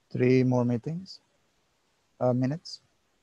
3 more meetings, minutes.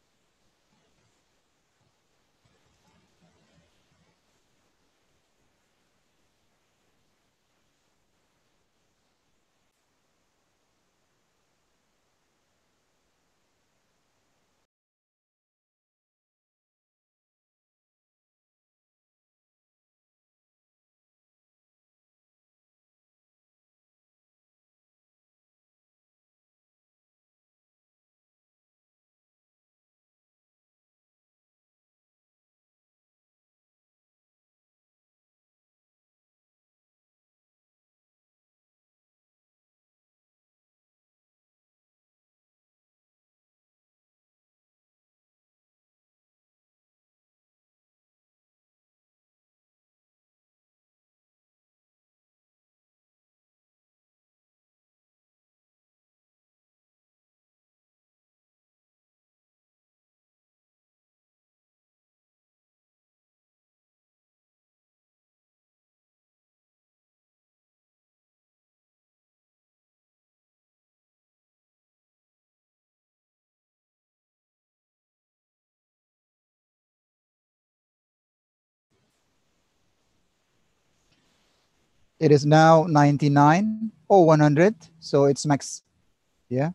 It is now 99 or 100, so it's max. Yeah.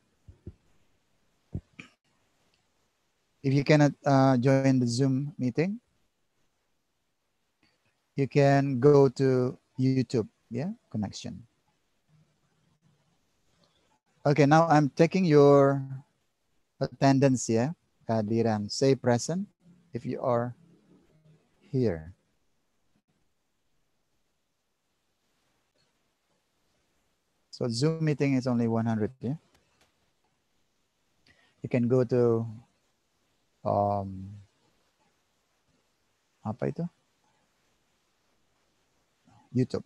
If you cannot join the Zoom meeting, you can go to YouTube. Yeah, connection. Okay, now I'm taking your attendance. Yeah, kehadiran. Say present if you are here. So Zoom meeting is only 100. Yeah. You can go to apa itu? YouTube.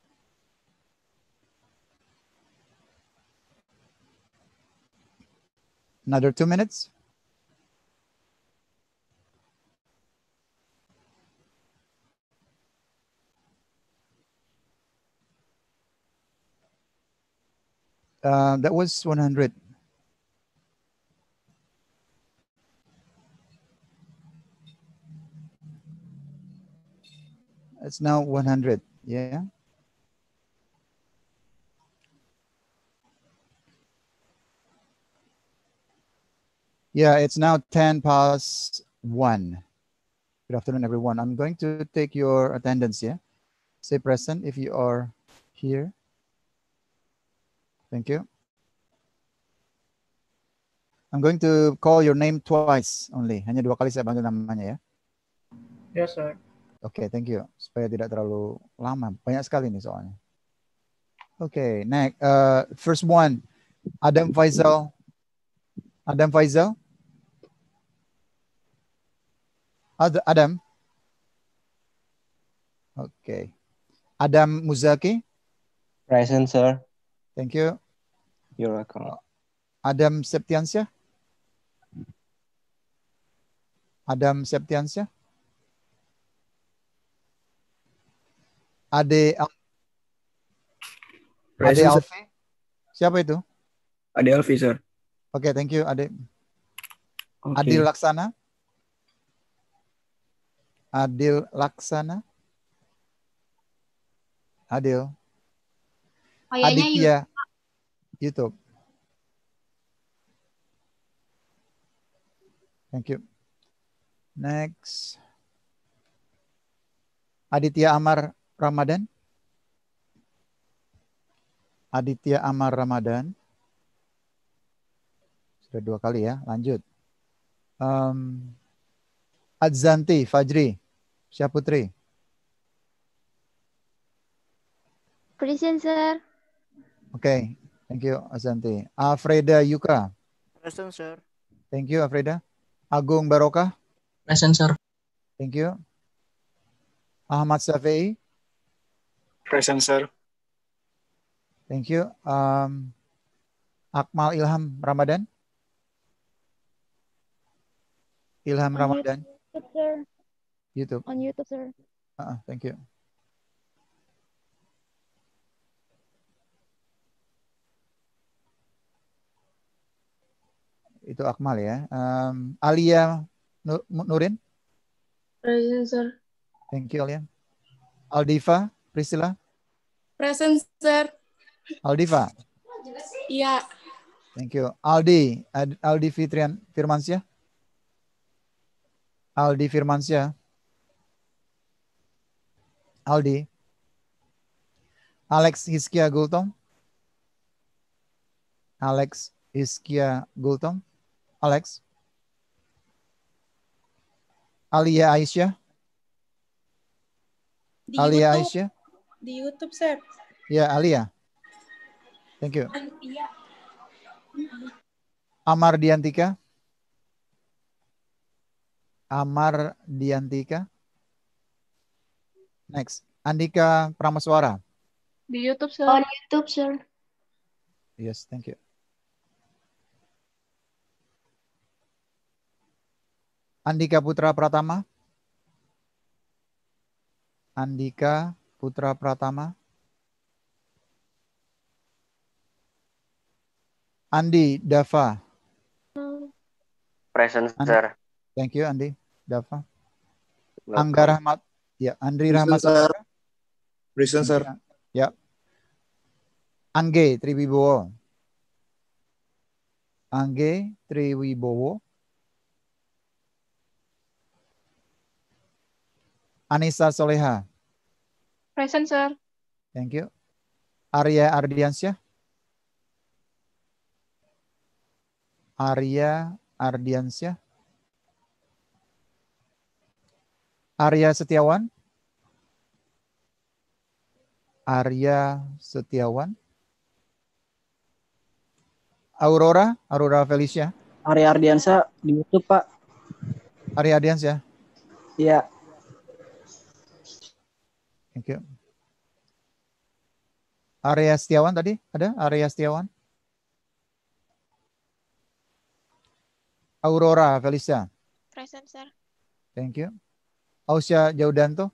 Another 2 minutes. That was 100. It's now 100. Yeah. Yeah, it's now 10 past 1. Good afternoon, everyone. I'm going to take your attendance. Yeah. Say present if you are here. Thank you. I'm going to call your name twice only. Hanya 2 kali saya panggil namanya ya. Yes, sir. Oke, thank you. Supaya tidak terlalu lama. Banyak sekali nih soalnya. Oke, next. First one, Adam Faisal. Adam Faisal. Adam. Oke. Adam Muzaki. Present, sir. Thank you. You're welcome. Adam Septiansyah. Adam Septiansyah. Ade Alfi. Siapa itu? Ade Alfi, sir. Oke, thank you, Ade. Okay. Adil Laksana. Adil Laksana. Adil. Aditya YouTube. Thank you. Next. Aditya Amar Ramadan. Aditya Amar Ramadan. Sudah 2 kali ya. Lanjut. Adzanti Fajri Syaputri. Present, sir. Okay. Thank you, Adzanti. Afrida Yuka. Present, sir. Thank you, Afrida. Agung Barokah. Present, sir. Thank you. Ahmad Safei. Present, sir. Thank you. Akmal Ilham Ramadan. Ilham Ramadan. YouTube, sir. YouTube. On YouTube, sir. Thank you. itu Akmal ya. Alia Nurin. Present, sir. Thank you, Alia. Aldiva Priscilla. Present, sir. Aldiva. Iya. Thank you. Aldi Firmansyah. Aldi Firmansyah. Aldi. Alex Hiskia Gultom. Alex Hiskia Gultom. Alex. Alia Aisyah. Di Alia YouTube. Aisyah. Di YouTube, sir. Ya, Alia. Thank you. Iya. Amar Diantika. Amar Diantika. Next. Andika Pramaswara. Di YouTube, sir. On YouTube, sir. Yes, thank you. Andika Putra Pratama. Andika Putra Pratama. Andi Dava. Present, sir. Thank you, Andi Dava. Welcome. Angga Rahmat. Ya, Andri Rahmat. Present, sir. Ya. Angge Triwibowo. Angge Triwibowo. Anissa Soleha. Present, sir. Thank you. Arya Ardiansyah. Arya Ardiansyah. Arya Setiawan. Arya Setiawan. Aurora Felicia. Arya Ardiansa di YouTube, Pak. Arya Ardiansyah. Iya. Thank you. Arya Setiawan tadi ada? Arya Setiawan. Aurora Felicia. Present, sir. Thank you. Ausya Jaudanto.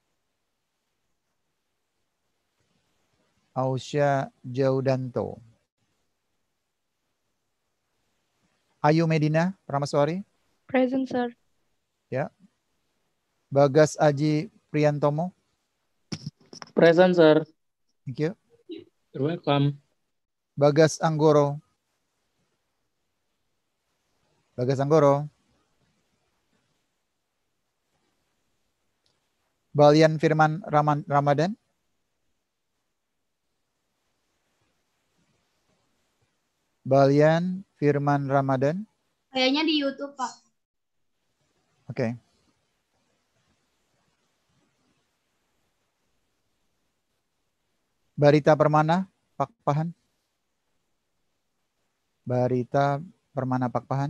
Ausya Jaudanto. Ayu Medina Pramaswari. Present, sir. Ya. Bagas Aji Priantomo. Present, sir. Thank you. You're welcome. Bagas Anggoro. Bagas Anggoro. Balian Firman Ramadan. Balian Firman Ramadan. Kayaknya di YouTube, Pak. Oke. Barita Permana Pakpahan. Barita Permana Pakpahan.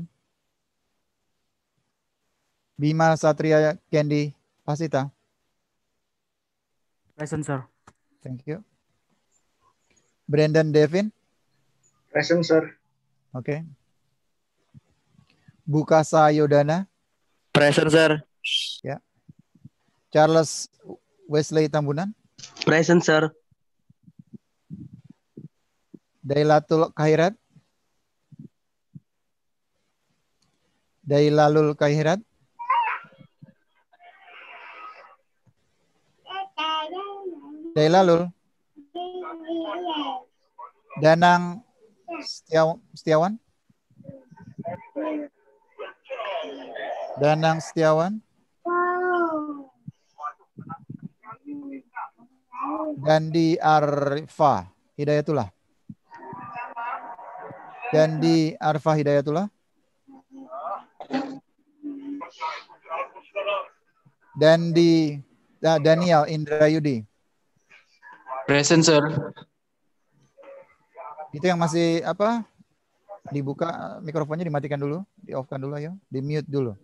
Bima Satria Candy Pasita. Present, sir. Thank you. Brandon Devin. Present, sir. Oke. Bukasa Yodana. Present, sir. Ya. Charles Wesley Tambunan. Present, sir. Dailatul Khahirat. Dailalul Khahirat. Dailalul. Danang Setiawan. Danang Setiawan. Dandi Arfa Hidayatullah. Dandi Arfa Hidayatullah. Daniel Indrayudi. Present, sir. Itu yang masih apa? Dibuka mikrofonnya, dimatikan dulu, di-off-kan dulu ayo, di-mute dulu.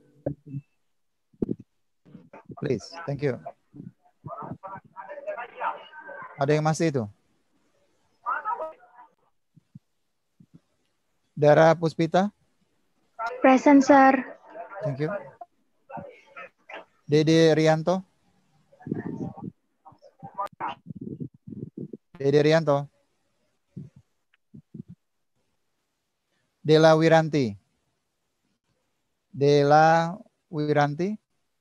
Please, thank you. Ada yang masih itu? Dara Puspita. Present, sir. Thank you. Dede Rianto. Dede Rianto. Dela Wiranti. Dela Wiranti.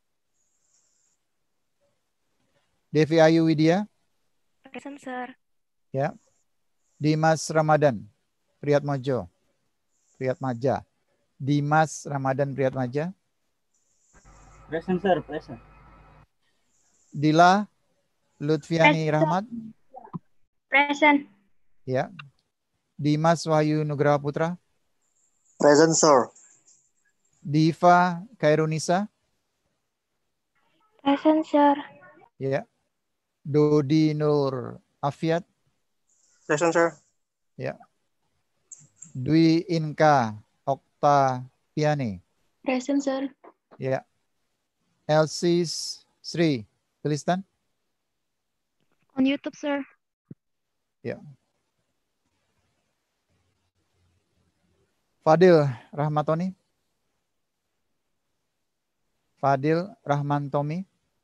Devi Ayu Widya. Present, sir. Ya. Dimas Ramadan Priyatmaja. Priyatmaja. Dimas Ramadan Priyatmaja. Present, sir. Present. Dila Lutfiani Present. Rahmat. Present. Ya. Dimas Wahyu Nugraha Putra. Present, sir. Diva Kairunisa. Present, sir. Ya. Dodi Nur Afiat. Present, sir. Ya. Dwi Inka Okta Piani. Present, sir. Ya. Elsis Sri Tulistan. On YouTube, sir. Ya. Fadil Rahmatoni. Fadil Rahmantomi.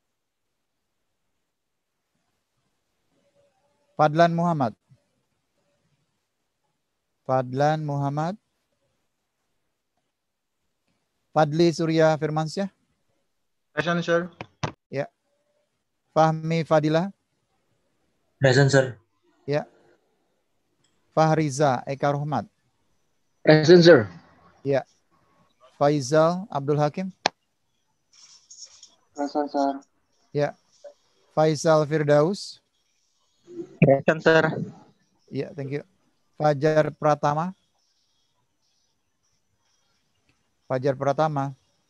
Fadlan Muhammad. Fadlan Muhammad. Fadli Surya Firmansyah. Present, sir. Ya. Fahmi Fadila. Present, sir. Ya. Fahriza Eka Rohmat. Present, sir. Ya. Faizal Abdul Hakim. Present, sir. Ya. Faisal Firdaus. Present, sir. Ya, thank you. Fajar Pratama. Fajar Pratama.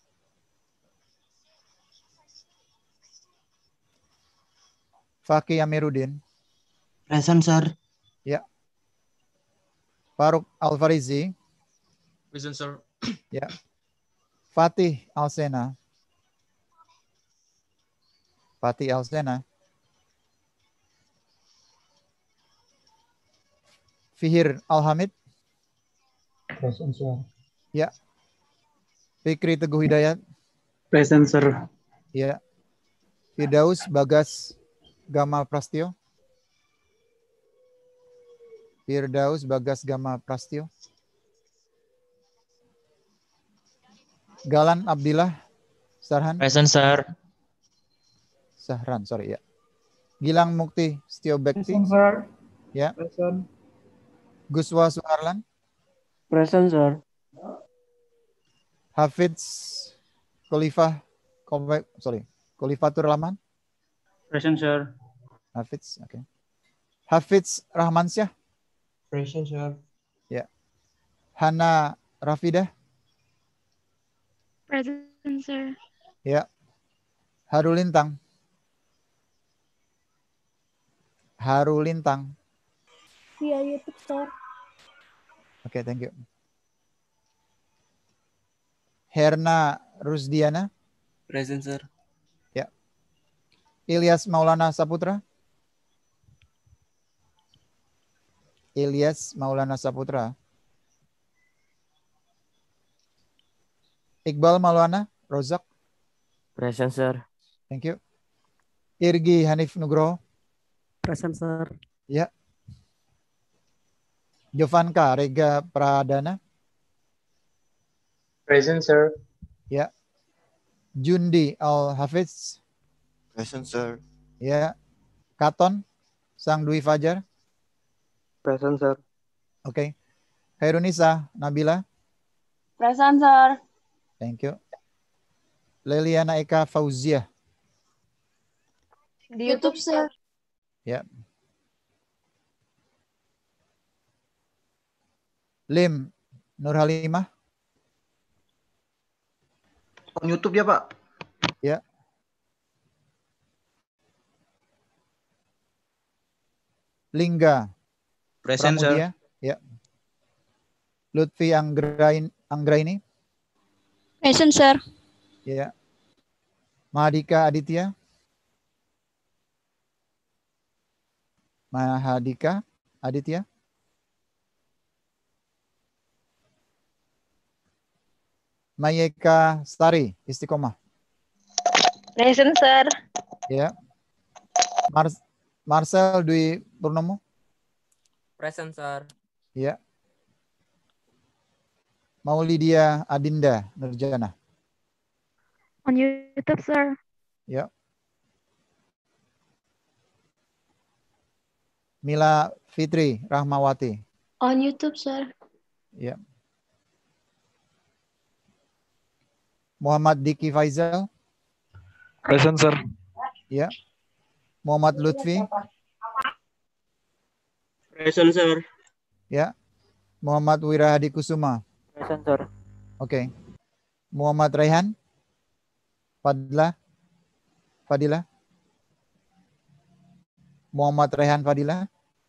Faki Amiruddin. Present, sir. Ya. Faruk Alfarizi. Present, sir. Ya. Fatih Alsena. Fatih Alsena. Fihir Alhamid. Present, sir. Ya. Fikri Teguh Hidayat. Present, sir. Ya. Firdaus Bagas Gama Prastio. Firdaus Bagas Gama Prastio. Galan Abdillah Sarhan. Present, sir. Sahran, sorry ya. Gilang Mukti Setio Bekti. Present, sir. Ya. Present. Guswa Suharlan. Present, sir. Hafidz Khalifatur Rahman. Present, sir. Hafidz, oke. Hafidz Rahmansyah. Present, sir. Ya. Hana Rafidah. Present, sir. Ya. Harulintang. Harulintang. Via YouTube, sir. Oke, thank you. Herna Rusdiana. Present, sir. Ya. Ilyas Maulana Saputra. Ilyas Maulana Saputra. Iqbal Maulana Rozak. Present, sir. Thank you. Irgi Hanif Nugroho. Present, sir. Ya. Jovanka Rega Pradana. Present, sir. Ya. Jundi Al Hafiz. Present, sir. Ya. Katon Sang Dwi Fajar. Present, sir. Oke. Khairunisa Nabila. Present, sir. Thank you. Leliana Eka Fauzia. Di YouTube, sir. Ya. Lim Nurhalimah. On YouTube ya, Pak? Ya. Lingga Present, sir. Pramudia. Ya. Lutfi Anggraini. Present, sir. Ya. Mahadika Aditya. Mahadika Aditya. Mayeka Stari Istiqomah. Present, sir. Ya. Marcel Dwi Purnomo. Present, sir. Ya. Maulidia Adinda Nurjana. On YouTube, sir. Ya. Mila Fitri Rahmawati. On YouTube, sir. Ya. Muhammad Diki Faizal. Present, sir. Ya. Muhammad Lutfi. Present, sir. Ya. Muhammad Wirahadi Kusuma. Present, sir. Oke. Muhammad Raihan. Fadilah. Muhammad Raihan Fadilah.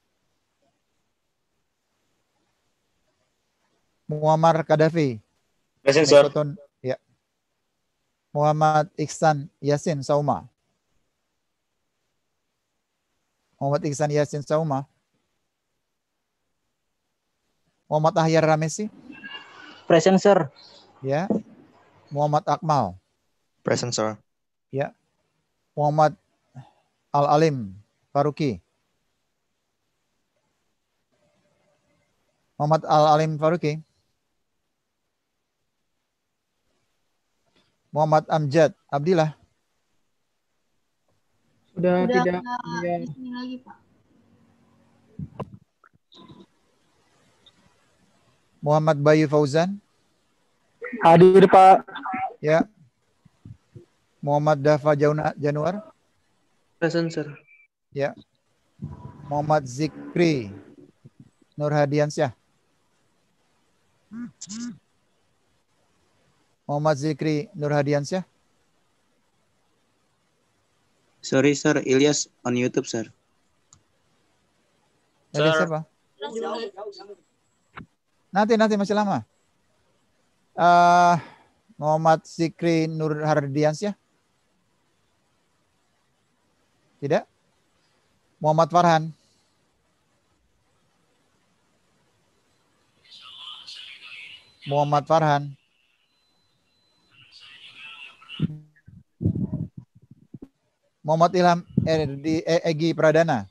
Muhammad Kadafi. Present, sir. Ya. Muhammad Iksan Yasin Sauma. Muhammad Iksan Yasin Sauma. Muhammad Ahyar Ramesi. Present, sir. Ya. Muhammad Akmal. Present, sir. Ya. Muhammad Al-Alim Faruqi. Muhammad Al-Alim Faruqi. Muhammad Amjad Abdillah. Sudah tidak. Di sini lagi, Pak. Muhammad Bayu Fauzan. Hadir, Pak. Ya. Muhammad Dafa Januar. Present, sir. Ya. Muhammad Zikri Nurhadiansyah. Muhammad Zikri Nurhadiansyah. Sorry, sir. Ilyas on YouTube, sir. Dari siapa? Nanti masih lama. Muhammad Zikri Nurhadiansyah. Tidak. Muhammad Farhan. Muhammad Farhan. Muhammad Ilham Egi Pradana.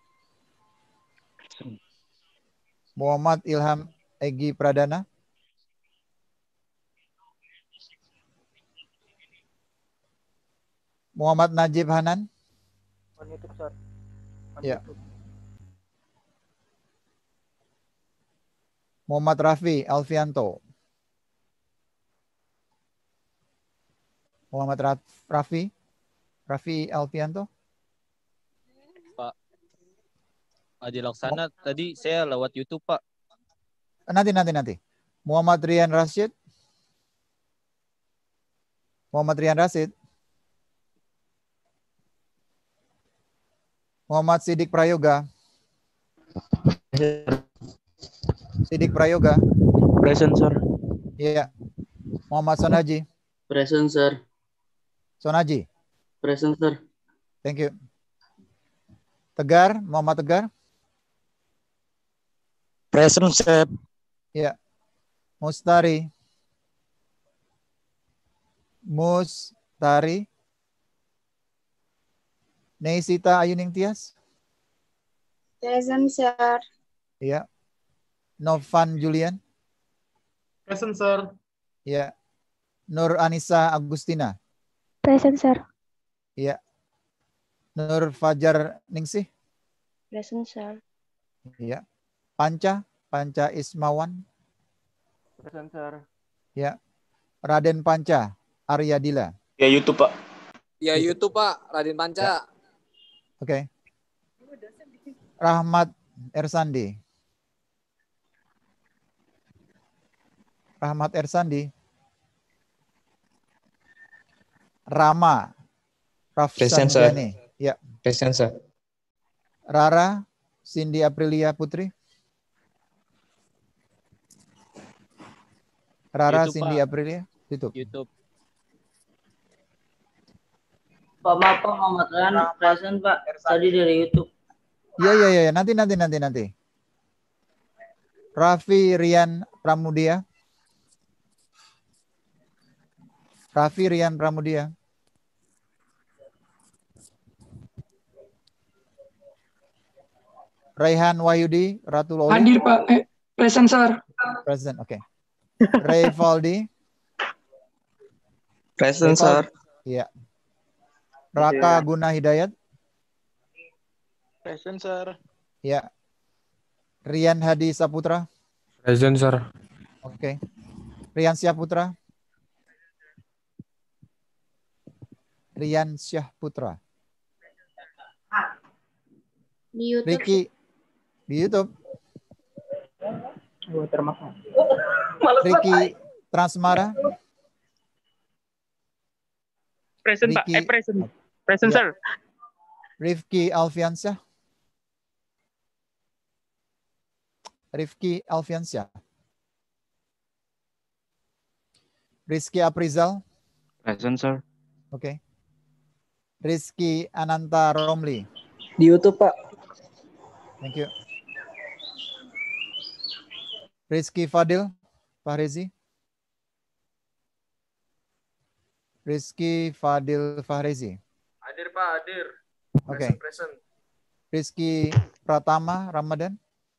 Muhammad Ilham Egi Pradana. Muhammad Najib Hanan. On YouTube, sir. Ya. Muhammad Rafi Alfianto. Muhammad Rafi Alfianto. Pak Adi Laksana, tadi saya lewat YouTube, Pak. Nanti. Muhammad Rian Rashid. Muhammad Sidik Prayoga. Present, sir. Iya. Muhammad Sonaji. Present, sir. Sonaji. Present, sir. Thank you. Tegar, Muhammad Tegar. Present, sir. Iya. Mustari. Neisita Ayuning Tias. Present, sir. Iya. Novan Julian. Present, sir. Iya. Nur Anissa Agustina. Present, sir. Iya. Nur Fajar Ningsih. Present, sir. Iya. Panca Ismawan. Present, sir. Ya. Raden Panca Aryadila. Ya, YouTube, Pak. Ya YouTube, Pak. Raden Panca. Oke. Rahmat Ersandi. Rama Present, sir. Rafsanjani. Ya. Present, sir. Rara Cindy Aprilia Putri. YouTube, Cindy Pak. Aprilia. YouTube. Pak Muhammad Ran present, Pak. Tadi dari YouTube. Iya. Nanti. Raffi Rian Pramudia. Raihan Wahyudi Ratul Oli. Hadir, Pak. Present, sir. Present, oke. Ray Valdi. Present, sir. Iya. Raka Guna Hidayat. Present, sir. Ya. Rian Hadi Saputra. Present, sir. Oke. Rian Syahputra. Rian Syahputra. Di YouTube. Ricky di YouTube. Termakan. Ricky Transmara. Present, Pak. Ricky, Present. Present, Ya. sir. Rifki Alfiansyah. Rifki Alfiansyah. Rizky Aprizal. Present, sir. Oke. Rizky Ananta Romli. Di YouTube, Pak. Thank you. Rizky Fadil Fahrezi. Rizky Fadil Fahrezi. Hadir Pak, hadir. Oke. Present. Rizky Pratama Ramadan.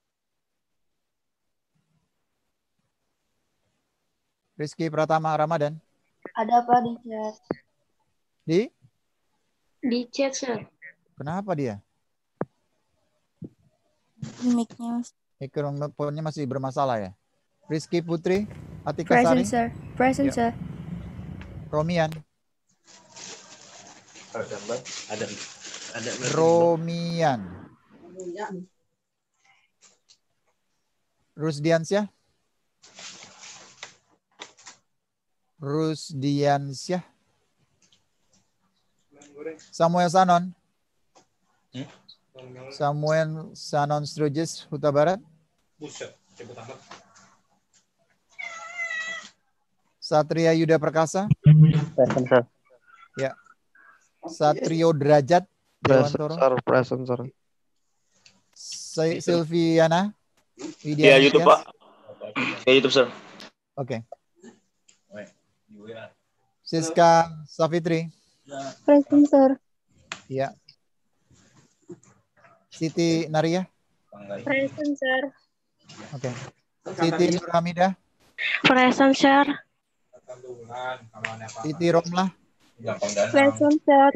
Rizky Pratama Ramadan. Ada apa di chat? Di chat, sir. Kenapa dia? Mic-nya. Mikrofonnya masih bermasalah ya. Rizky Putri Atika Present, Sari. sir. Present, Ya. sir. Romian. Ada. Romian. Rusdiansyah. Rusdiansyah. Samuel Sanon. Samuel Sanon Strujes, Huta Barat. Satria Yuda Perkasa. Present, sir. Ya. Satrio Derajat Dewantoro. Present, sir. Silviana. Ya, YouTube, Pak. Ya, YouTube, sir. Oke. Siska Safitri. Present, sir. Ya. Siti Naria. Present, sir. Oke. Siti Nurhamidah. Present, sir. Siti Romlah. Present, sir.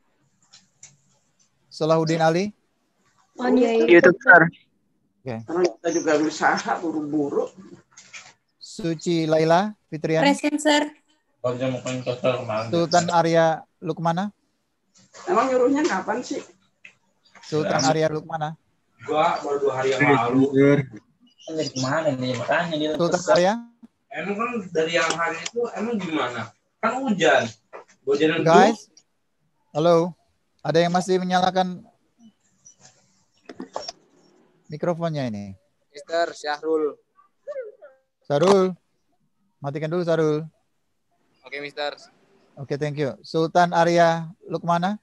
Salahuddin Ali. On YouTube. YouTube, sir. Oke. Kita juga berusaha buru-buru. Suci Laila Fitriani. Present, sir. Sultan Arya Lukmana. Emang nyuruhnya kapan sih? Sultan Arya Lukmana. Gua baru 2 hari yang lalu. Dari kemana nih? Makanya dia Sultan Arya. Emang kan dari yang hari itu emang gimana? Kan hujan. Hujan itu. Guys. Halo. Ada yang masih menyalakan mikrofonnya ini? Mister Syahrul. Sarul. Matikan dulu Sarul. Oke, Mister. Oke, thank you. Sultan Arya Lukmana.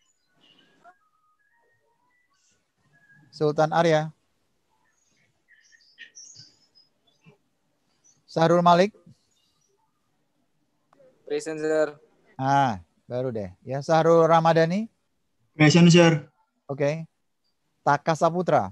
Sultan Arya. Sahrul Malik. Present, sir. Ah, baru deh. Ya, Sahrul Ramadhani. Present, sir. Oke. Taka Saputra.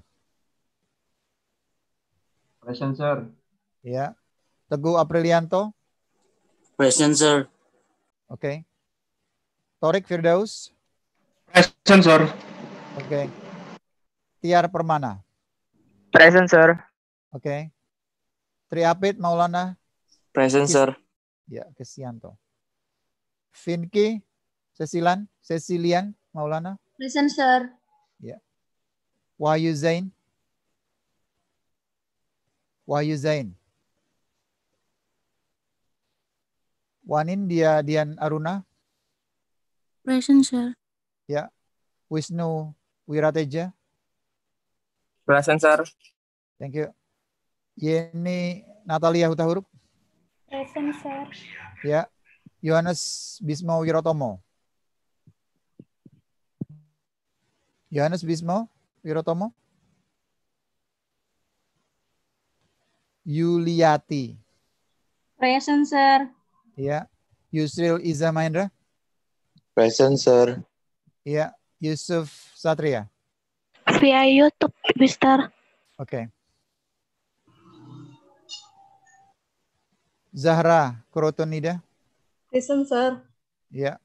Present, sir. Ya. Teguh Aprilianto. Present, sir. Oke. Torik Firdaus. Present, sir. Oke. Tiar Permana. Present, sir. Oke. Triapit Maulana. Present, sir. Ya, Kesianto. Finki Cecilian Maulana. Present, sir. Ya. Wahyu Zain. Wahyu Zain. Wanin Dian Aruna. Present, sir. Ya. Wisnu Wirateja. Present, sir. Thank you. Yeni Natalia Hutahuruk. Present, sir. Ya. Yohanes Bismo Wirotomo. Yohanes Bismo Wirotomo. Yuliati. Present, sir. Ya. Yusril Iza Mahendra. Present, sir. Ya. Yusuf Satria. Via YouTube, Mister. Oke. Zahra Krotonida. Present, sir. Ya.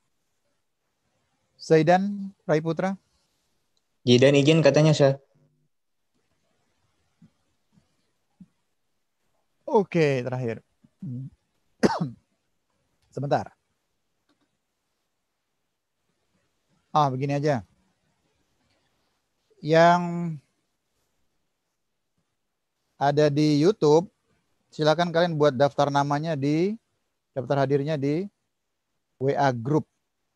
Zaidan Rai Putra. Jidan izin katanya, Sir. Oke, terakhir. Sebentar. Begini aja. Yang ada di YouTube, silakan kalian buat daftar namanya di daftar hadirnya di WA Group.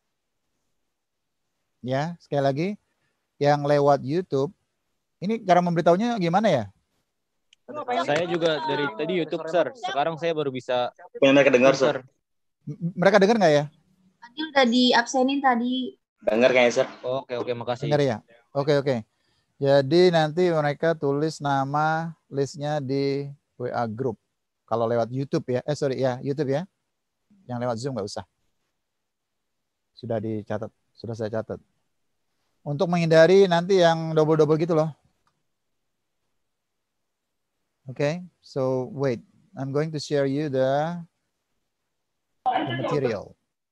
Ya, sekali lagi, yang lewat YouTube, ini cara memberitahunya gimana ya? Saya juga dari tadi YouTube, Sir. Sekarang saya baru bisa. Mereka dengar, Sir. Mereka dengar nggak ya? Tadi udah diabsenin tadi. Dengar kayaknya, Sir. Oke, makasih. Dengar ya? Oke. Jadi nanti mereka tulis nama listnya di WA Group. Kalau lewat YouTube ya, YouTube ya. Yang lewat Zoom nggak usah. Sudah dicatat, sudah saya catat. Untuk menghindari nanti yang double-double gitu loh. Okay, so wait, I'm going to share you the material.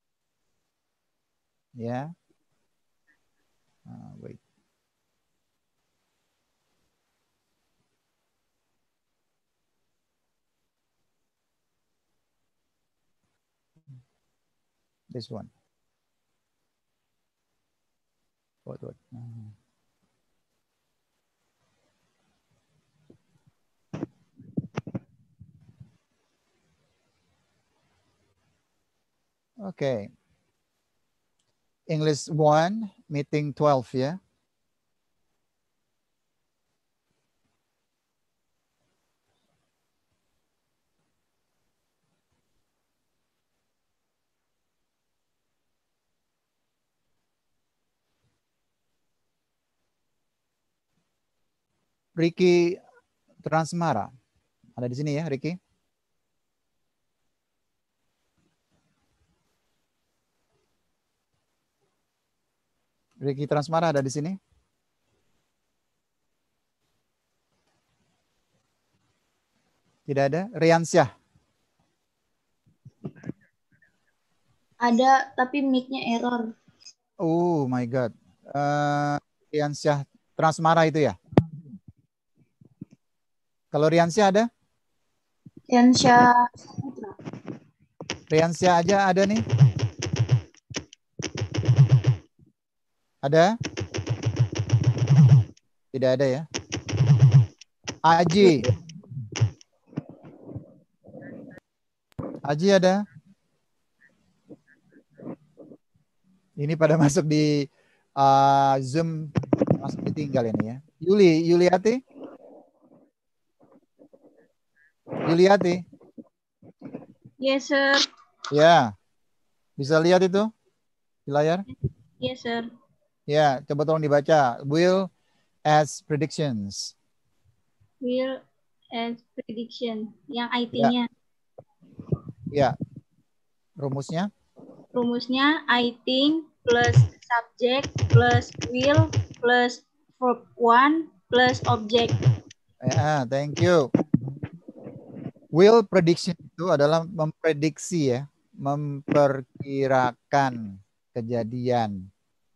Yeah. Wait. This one. What? Okay. English 1, meeting 12 ya. Ricky Transmara. Ada di sini ya, Ricky? Ricky Transmara ada di sini? Tidak ada? Riansyah? Ada, tapi mic-nya error. Oh my God. Riansyah Transmara itu ya? Kalau Riansyah ada? Riansyah aja ada nih? Ada? Tidak ada ya? Aji. Aji ada? Ini pada masuk di Zoom, masuk ditinggal ini ya. Yuliati? Yuliati? Yes, sir. Ya. Bisa lihat itu di layar? Yes, sir. Ya, coba tolong dibaca. Will as predictions. Will as prediction. Yang IT-nya. Ya. Rumusnya? Rumusnya I think plus subject plus will plus verb 1 plus object. Ya, thank you. Will prediction itu adalah memprediksi ya, memperkirakan kejadian.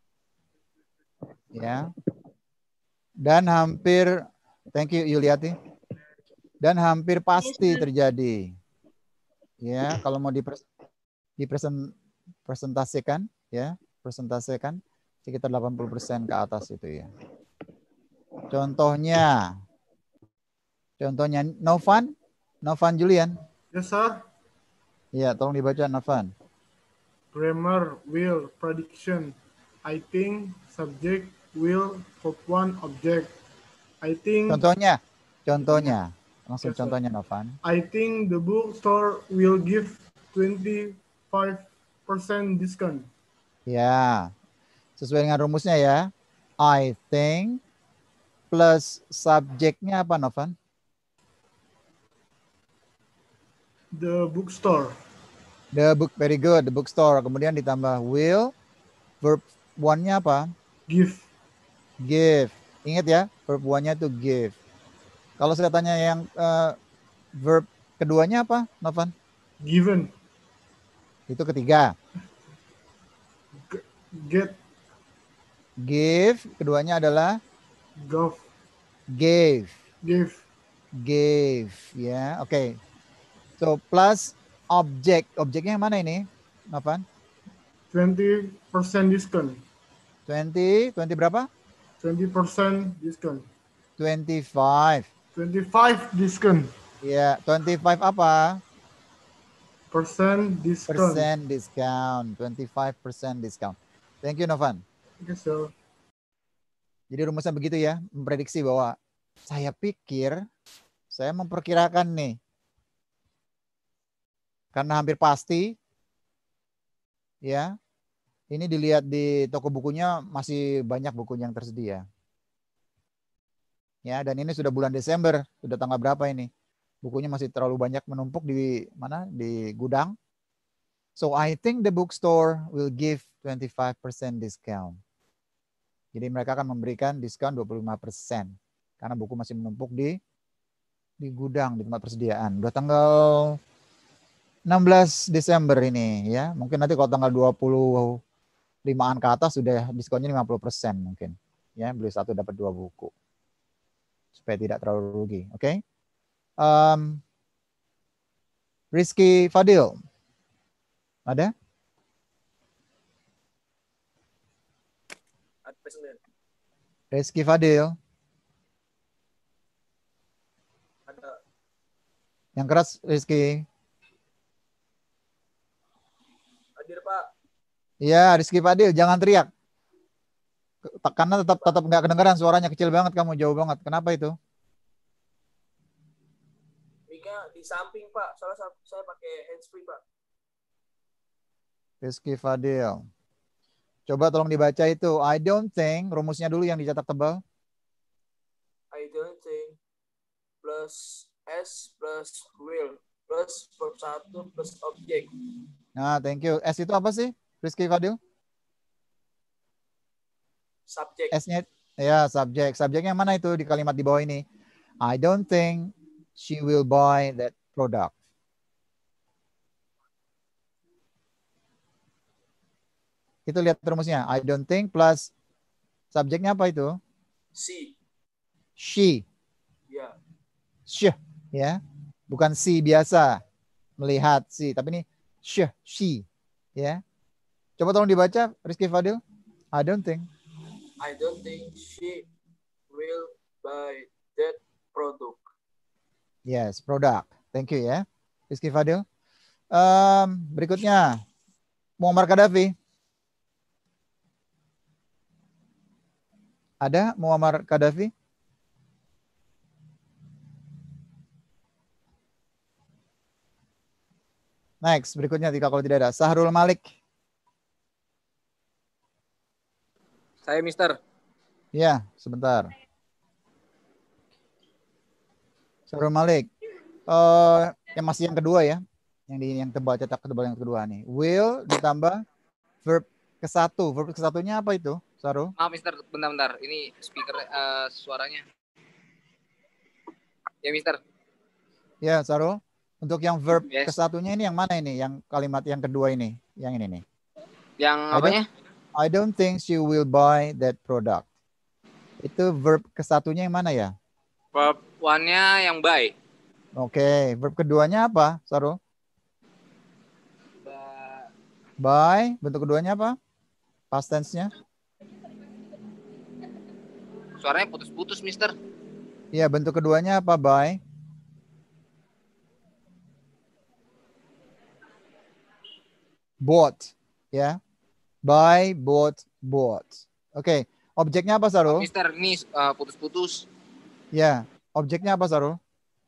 Ya. Dan hampir, thank you Yuliati. Dan hampir pasti terjadi. Ya, kalau mau dipresentasikan ya, presentasikan sekitar 80% ke atas itu ya. Contohnya Novan Julian. Yes, sir. Ya, tolong dibaca Novan. Grammar, will, prediction. I think, subject, will, verb 1, object. I think. Contohnya. Langsung Yes, contohnya Novan. I think the bookstore will give 25% discount. Ya. Sesuai dengan rumusnya ya. I think plus subjeknya apa Novan? The bookstore. The book, very good. The bookstore. Kemudian ditambah will. Verb one-nya apa? Give. Give. Ingat ya, verb one-nya itu give. Kalau saya tanya yang verb keduanya apa, Novan? Given. Itu ketiga. Get. Give, keduanya adalah Gov. gave. Give. Gave, ya. Oke. So plus object. Objeknya yang mana ini? Novan? 20% discount. 20 berapa? 20% discount. 25. 25 discount. Ya, 25 apa? Percent discount. Percent discount. 25% discount. Thank you, Novan. Oke, sir. Jadi rumusnya begitu ya, memprediksi bahwa saya pikir, saya memperkirakan nih, karena hampir pasti, ya, ini dilihat di toko bukunya masih banyak bukunya yang tersedia. Ya, dan ini sudah bulan Desember, sudah tanggal berapa ini? Bukunya masih terlalu banyak menumpuk di mana? Di gudang. So I think the bookstore will give 25% discount. Jadi mereka akan memberikan diskon 25% karena buku masih menumpuk di gudang, di tempat persediaan. Udah tanggal 16 Desember ini ya. Mungkin nanti kalau tanggal 25-an ke atas sudah diskonnya 50% mungkin. Ya, beli satu dapat 2 buku. Supaya tidak terlalu rugi, oke? Okay? Rizky Fadil. Ada? Rizky Fadil. Ada. Yang keras Rizky. Hadir, Pak. Iya, Rizky Fadil, jangan teriak. Karena tetap nggak kedengaran, suaranya kecil banget, kamu jauh banget. Kenapa itu? Mic-nya di samping, Pak. Soalnya saya pakai handsfree, Pak. Rizky Fadil. Coba tolong dibaca itu. I don't think, rumusnya dulu yang dicetak tebal. I don't think plus S plus will plus verb 1 plus objek. Nah, thank you. S itu apa sih, Rizky Fadil? Subjek. S-nya, ya, subjek. Subjeknya mana itu di kalimat di bawah ini? I don't think she will buy that product. Itu lihat rumusnya. I don't think plus subjeknya apa itu? Si. She. Ya. She. Ya. Bukan si biasa. Melihat si. Tapi ini she. Ya. Coba tolong dibaca, Rizky Fadil. I don't think she will buy that product. Yes, product. Thank you ya. Rizky Fadil. Berikutnya. Muammar Gaddafi. Ada Muammar Gaddafi? Next, berikutnya kalau tidak ada. Sahrul Malik. Saya, Mister. Ya, sebentar. Sahrul Malik. Yang masih yang kedua ya. Yang tebal, cetak tebal yang kedua nih. Will ditambah verb ke-1. Verb ke-1-nya apa itu, Sahrul? Maaf, Mister. Bentar. Ini speaker suaranya. Ya, Mister. Ya, Sahrul. Untuk yang verb Yes. ke-1-nya ini yang mana ini? Yang kalimat yang kedua ini. Yang ini nih. Yang apanya? I don't think she will buy that product. Itu verb ke-1-nya yang mana ya? Verb 1-nya yang buy. Oke. Verb keduanya apa, Sahrul? Buy. Bentuk keduanya apa? Past tense-nya? Suaranya putus-putus, Mister. Iya, bentuk keduanya apa, buy? Bought. Ya. Buy, bought. Oke. Objeknya apa, Sahrul? Mister, ini putus-putus. Ya. Objeknya apa, Sahrul?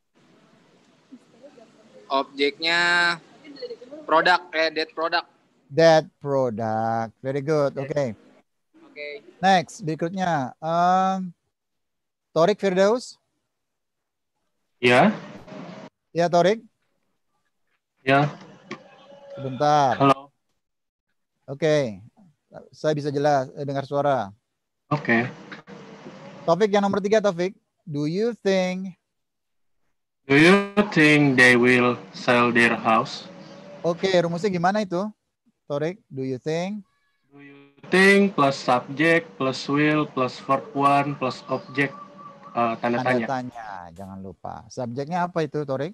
Objeknya produk, that product. That product. Very good. Oke. Oke. Next, berikutnya. Torik Firdaus. Ya. Ya, Torik. Ya. Sebentar. Halo. Oke. Saya bisa jelas dengar suara. Oke. Taufik yang nomor 3, Taufik. Do you think they will sell their house? Oke, rumusnya gimana itu? Torik, do you think? Think plus subject plus will plus verb one plus object tanda Tanda tanya. tanya, jangan lupa. Subjeknya apa itu, Torik?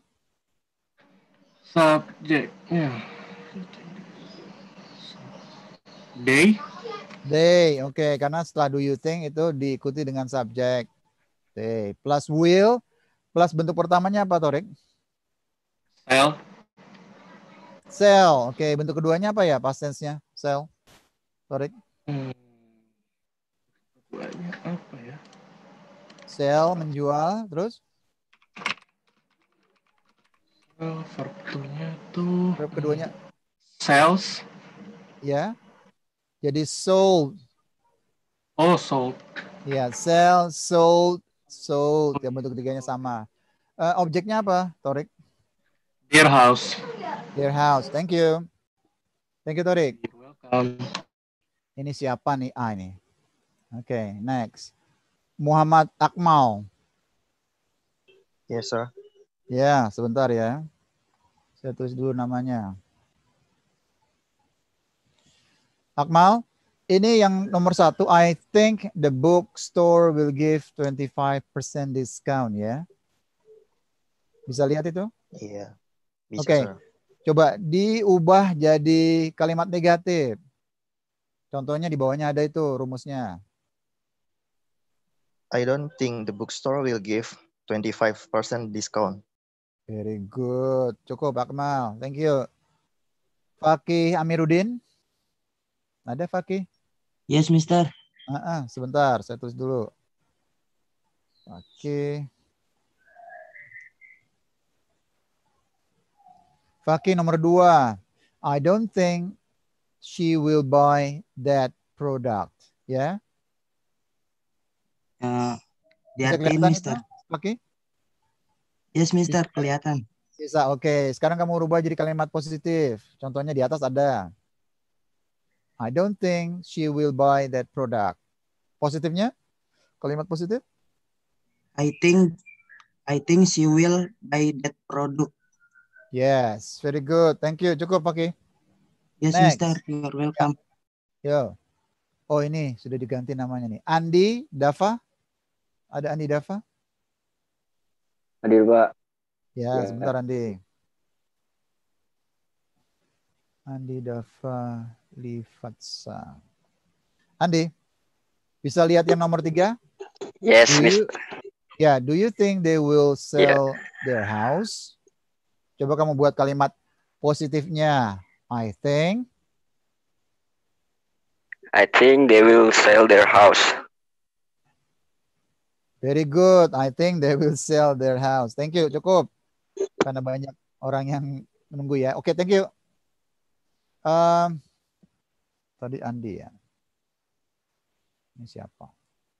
Subjeknya day. Day, oke. Karena setelah do you think itu diikuti dengan subjek. Day. Plus will, plus bentuk pertamanya apa, Torik? Sell. Sell, oke. Bentuk keduanya apa ya, past tense-nya? Sell, Torik? Keduanya apa ya? Sell, menjual, terus? Verb 2-nya tuh. Verb keduanya? Sales. Ya. Jadi sold. Oh, sold. Ya, sell, sold, sold. Yang bentuk ketiganya sama. Objeknya apa, Torik? Their house. Their house. Thank you. Thank you, Torik. You're welcome. Ini siapa nih? Ah, ini. Oke, next. Muhammad Akmal. Yes, sir. Ya, sebentar ya. Saya tulis dulu namanya. Akmal, ini yang nomor 1. I think the bookstore will give 25% discount ya. Bisa lihat itu? Iya. Bisa, Oke. sir. Coba diubah jadi kalimat negatif. Contohnya di bawahnya ada itu rumusnya. I don't think the bookstore will give 25% discount. Very good. Cukup, Akmal. Thank you. Fakih Amiruddin. Ada Fakih? Yes, Mister. Sebentar, saya tulis dulu. Fakih. Fakih nomor 2. I don't think she will buy that product. Ya. Di Bisa artiin, kelihatan Mister. itu, Fakih? Yes, Mister. Kelihatan. Bisa, oke. Sekarang kamu rubah jadi kalimat positif. Contohnya di atas ada. I don't think she will buy that product. Positifnya? Kalimat positif? I think she will buy that product. Yes, very good. Thank you. Cukup, Fakih. Yes, Next. Mister. You are welcome. Yo. Oh, ini sudah diganti namanya nih. Andi Dava. Ada Andi Dava? Hadir, Pak. Ya, Ya. sebentar Andi. Andi Dava Lifatsa. Andi, bisa lihat yang nomor 3? Yes, do you think they will sell their house? Coba kamu buat kalimat positifnya. I think they will sell their house. Very good. I think they will sell their house. Thank you. Cukup. Karena banyak orang yang menunggu ya. Oke, thank you. Tadi Andi ya. Ini siapa?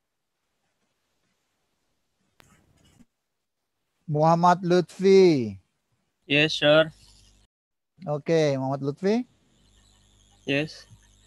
Muhammad Lutfi. Yes, sir. Oke, Muhammad Lutfi. Yes.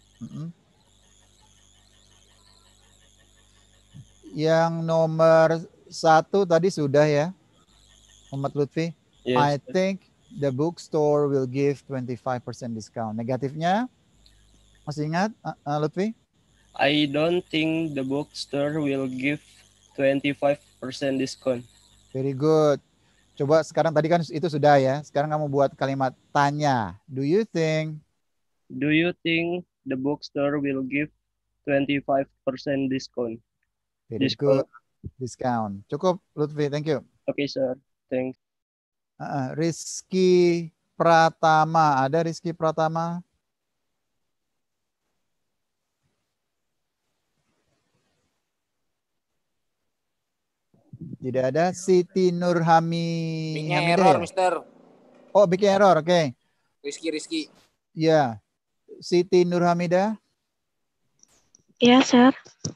Yang nomor 1 tadi sudah ya, Muhammad Lutfi. Yes. I think the bookstore will give 25% discount. Negatifnya, masih ingat Lutfi? I don't think the bookstore will give 25% discount. Very good. Coba sekarang tadi kan itu sudah ya. Sekarang kamu buat kalimat tanya. Do you think the bookstore will give 25% discount? Very good. Discount. Cukup, Lutfi. Thank you. Okay, sir. Thanks. Rizky Pratama. Ada Rizky Pratama? Tidak ada. Siti Nurhami. Bikin Hamidah error, ya? Mister. Oh, bikin error. Oke. Rizky. Ya. Siti Nurhamidah. Iya, Sir.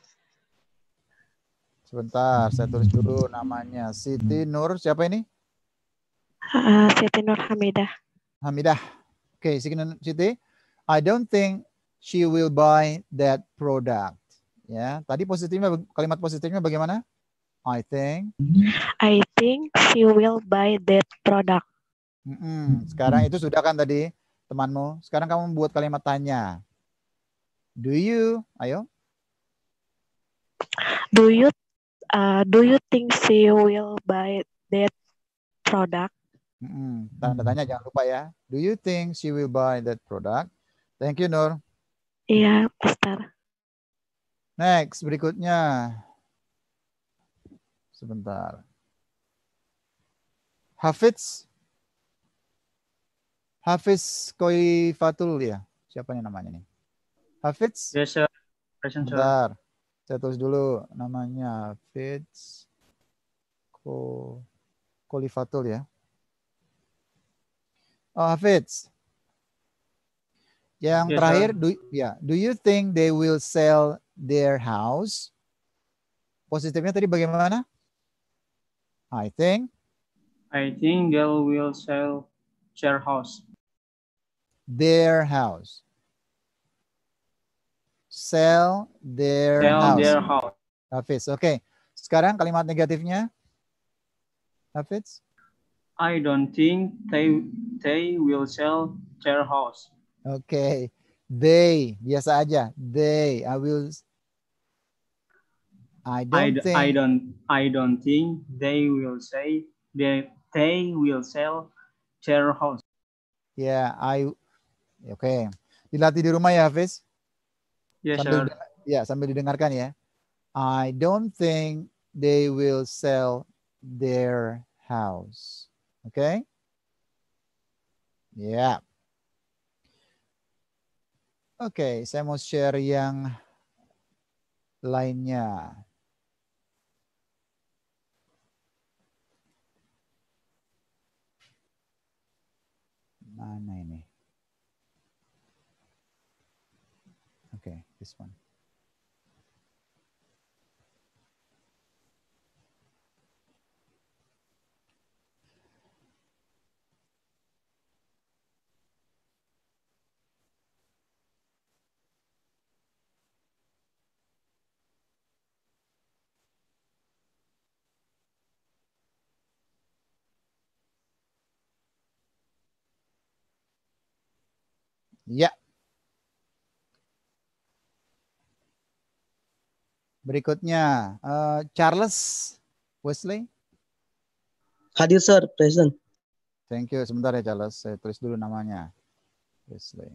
Sebentar, saya tulis dulu namanya. Siti Nur, siapa ini? Siti Nur Hamidah. Hamidah. Oke, Siti. I don't think she will buy that product. Ya, tadi positifnya, kalimat positifnya bagaimana? I think she will buy that product. Sekarang itu sudah kan tadi. temanmu. Sekarang kamu buat kalimat tanya. Do you? Ayo. Do you think she will buy that product? Tanda tanya jangan lupa ya. Do you think she will buy that product? Thank you, Nur. Iya, Mister. Next, berikutnya. Sebentar. Hafiz Koifatul ya. Siapa nih namanya nih? Hafiz? Yes, sir. Present, sir. Bentar. Saya tulis dulu namanya Hafiz Koifatul ya. Oh, Hafiz. Yang Yes, terakhir, sir. do you think they will sell their house? Positifnya tadi bagaimana? I think they will sell their house. Their house. Sell their house. Hafiz, oke. Sekarang kalimat negatifnya. Hafiz. I don't think they will sell their house. Oke. They, biasa aja. They, I don't think they will say they will sell their house. Ya, oke. Dilatih di rumah ya, Hafiz. Yes, sir. Sambil didengarkan ya. I don't think they will sell their house. Oke? Ya. Oke, saya mau share yang lainnya. Mana ini? Okay, this one. Ya. Berikutnya, Charles Wesley. Hadir, sir. Present. Thank you. Sebentar ya, Charles. Saya tulis dulu namanya. Wesley.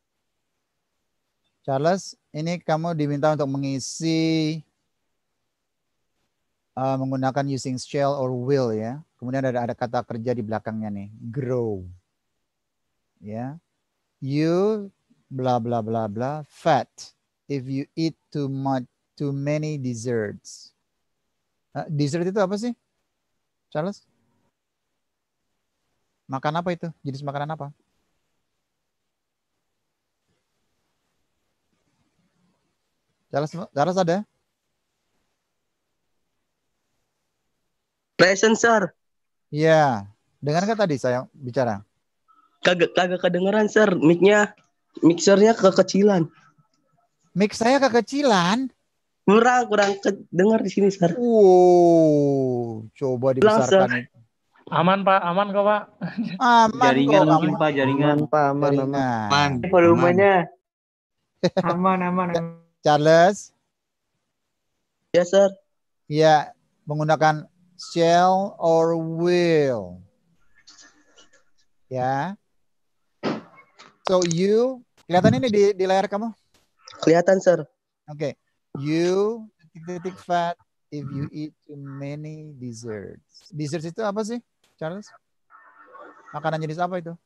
Charles, ini kamu diminta untuk mengisi menggunakan using shall or will ya. Kemudian ada kata kerja di belakangnya nih. Grow. Ya. You bla bla bla bla fat if you eat too many desserts. Dessert itu apa sih, Charles? Makan apa itu? Jenis makanan apa? Charles ada? Present, sir. Iya. Dengar nggak tadi saya bicara? Kagak kedengeran, sir. Mixernya kekecilan. Mix saya kekecilan? Kurang dengar di sini, sir. Coba dibesarkan. Aman, Pak. Aman kok, Pak. Aman jaringan kok. Mungkin, Pak. Jaringan. Aman. Volumenya. Aman. Charles? Ya, sir. Ya, menggunakan shall or will. Ya. So you, kelihatan ini di layar kamu? Kelihatan, sir. Oke. You titik fat if you eat too many desserts. Desserts itu apa sih, Charles? Makanan jenis apa itu?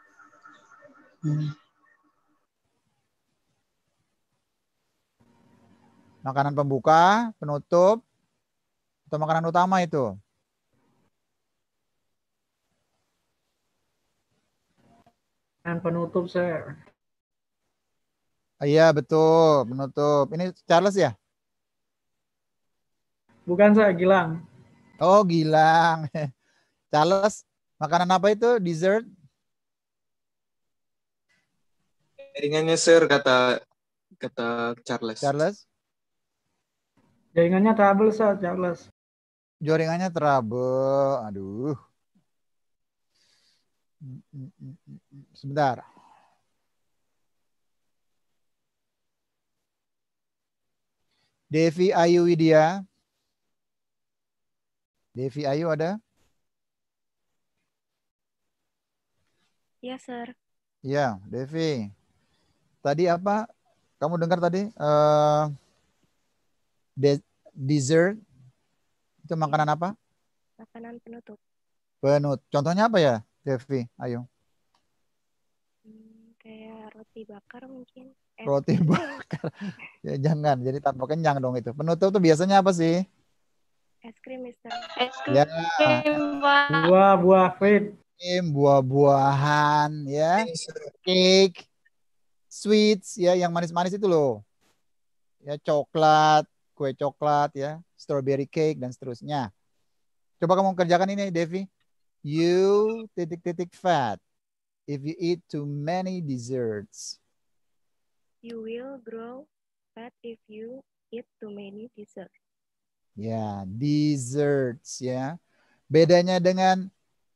Makanan pembuka, penutup, atau makanan utama itu? Makanan penutup, sir. Iya, betul. Penutup. Ini Charles ya? Bukan, saya Gilang. Oh, Gilang. Charles, makanan apa itu? Dessert? Jaringannya, sir, kata Charles. Charles? Jaringannya trouble, sir, Charles. Jaringannya trouble. Aduh. Sebentar. Devi Ayu Widya. Devi Ayu ada? Yes, sir. Ya, Devi. Tadi apa? Kamu dengar tadi? Dessert. Itu makanan apa? Makanan penutup. Contohnya apa ya, Devi? Ayo. Kayak roti bakar mungkin. Roti bakar. Ya, jangan, jadi tanpa kenyang dong itu. Penutup tuh biasanya apa sih? Es krim, Mister. Es Ya, krim, Pak. Buah-buah fruit. Buah-buahan, ya. Cake, sweets, ya, yang manis-manis itu loh. Ya, coklat, kue coklat, ya, strawberry cake dan seterusnya. Coba kamu kerjakan ini, Devi. You ... fat if you eat too many desserts. You will grow fat if you eat too many desserts. Ya, desserts, ya. Bedanya dengan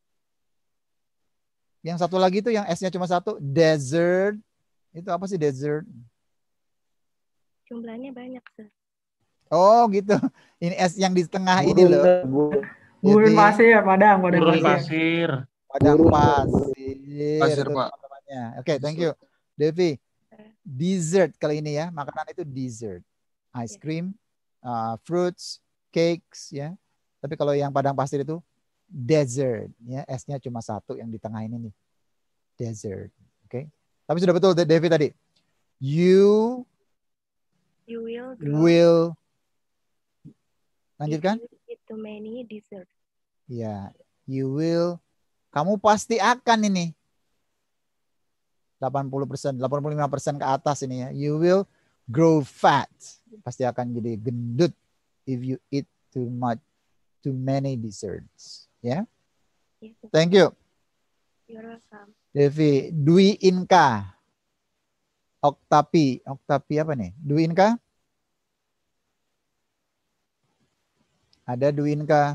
yang satu lagi tuh yang S-nya cuma satu, dessert. Itu apa sih dessert? Jumlahnya banyak, sir. Oh gitu. Ini S yang di tengah ini loh. Gurun pasir, Padang Gurun pasir. Padang pasir. Pasir, Itu Pak. teman-temannya. Oke, thank you. Devi, dessert kali ini ya. Makanan itu dessert. Ice cream, fruits, cakes, ya. Tapi kalau yang Padang pasir itu dessert, ya. S-nya cuma satu yang di tengah ini nih. Dessert. Oke. Tapi sudah betul Devi tadi. You will lanjutkan? If you eat too many desserts. Ya, you will. Kamu pasti akan ini. 80%, 85% ke atas ini ya. You will grow fat. Pasti akan jadi gendut if you eat too many desserts. Ya. Yes, Thank you. you're welcome. Devi, Dwi Inka. Oktapi apa nih? Dwi Inka? Ada Dwi Inka?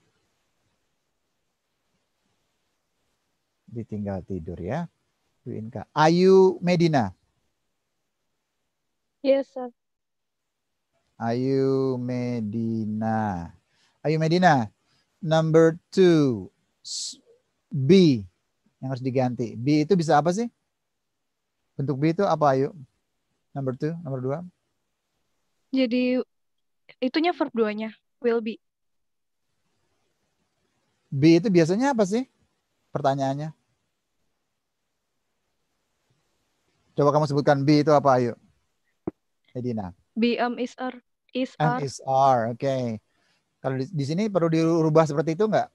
Ditinggal tidur ya. Dwi Inka. Ayu Medina. Yes, sir. Ayu Medina. Ayu Medina. Number 2. B. Yang harus diganti. B itu bisa apa sih? Bentuk B itu apa, Ayu? Number 2, nomor 2. Jadi itunya verb 2-nya, will be. B itu biasanya apa sih? Pertanyaannya. Coba kamu sebutkan B itu apa, Ayu? Medina. Be, is, are. Is, Am, are. is, are. Oke. Kalau di sini perlu dirubah seperti itu enggak?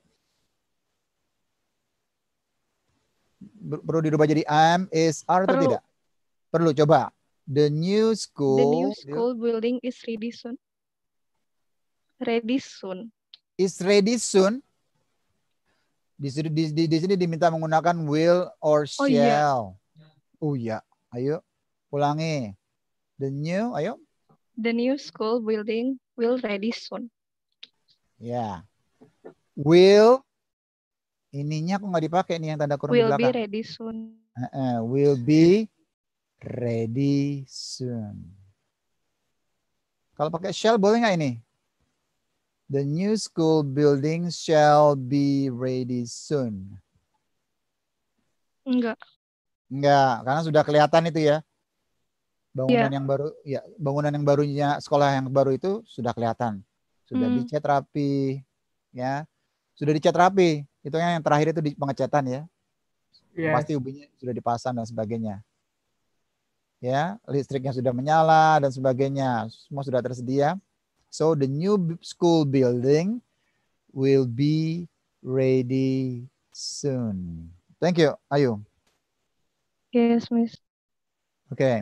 Perlu dirubah jadi am, is, are atau tidak? Perlu, coba. The new school Building is ready soon. Ready soon. Is ready soon. Di sini diminta menggunakan will or shall. Oh iya. Ayo, ulangi. The new, ayo. The new school building will ready soon. Ya. Will. Ininya kok nggak dipakai nih yang tanda kurung di Will belakang. be ready soon. Will be ready soon. Kalau pakai shall boleh nggak ini? The new school building shall be ready soon. Enggak. Enggak, karena sudah kelihatan itu ya. Bangunan yang baru, ya, bangunan yang barunya, sekolah yang baru itu sudah kelihatan. Sudah dicat rapi, ya. Sudah dicat rapi. Itu yang terakhir itu di pengecatan ya. Yes. Pasti ubinya sudah dipasang dan sebagainya. Ya, listriknya sudah menyala dan sebagainya. Semua sudah tersedia. So the new school building will be ready soon. Thank you, Ayu. Yes, Miss. Oke.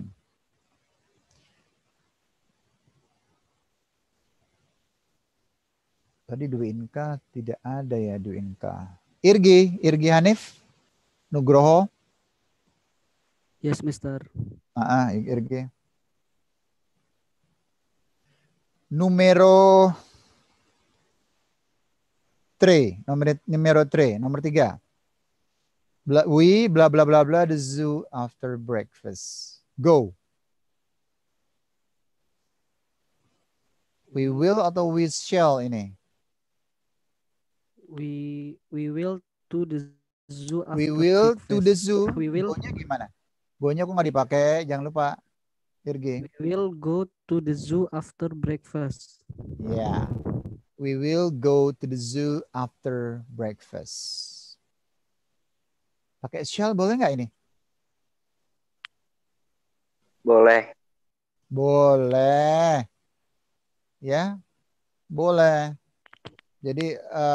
Tadi Dwi Inka tidak ada ya, Dwi Inka. Irgi Hanif Nugroho. Yes, Mister. Irgi. Numero 3, nomor 3. We blah blah blah blah the zoo after breakfast. Go. We will atau we shall ini? We will to the zoo after We will to the breakfast. zoo. We will. Go-nya gimana? Go-nya kok nggak dipakai? Jangan lupa, Irgi. We will go to the zoo after breakfast. Yeah. We will go to the zoo after breakfast. Pakai shall boleh nggak ini? Boleh. Boleh. Ya, boleh. Jadi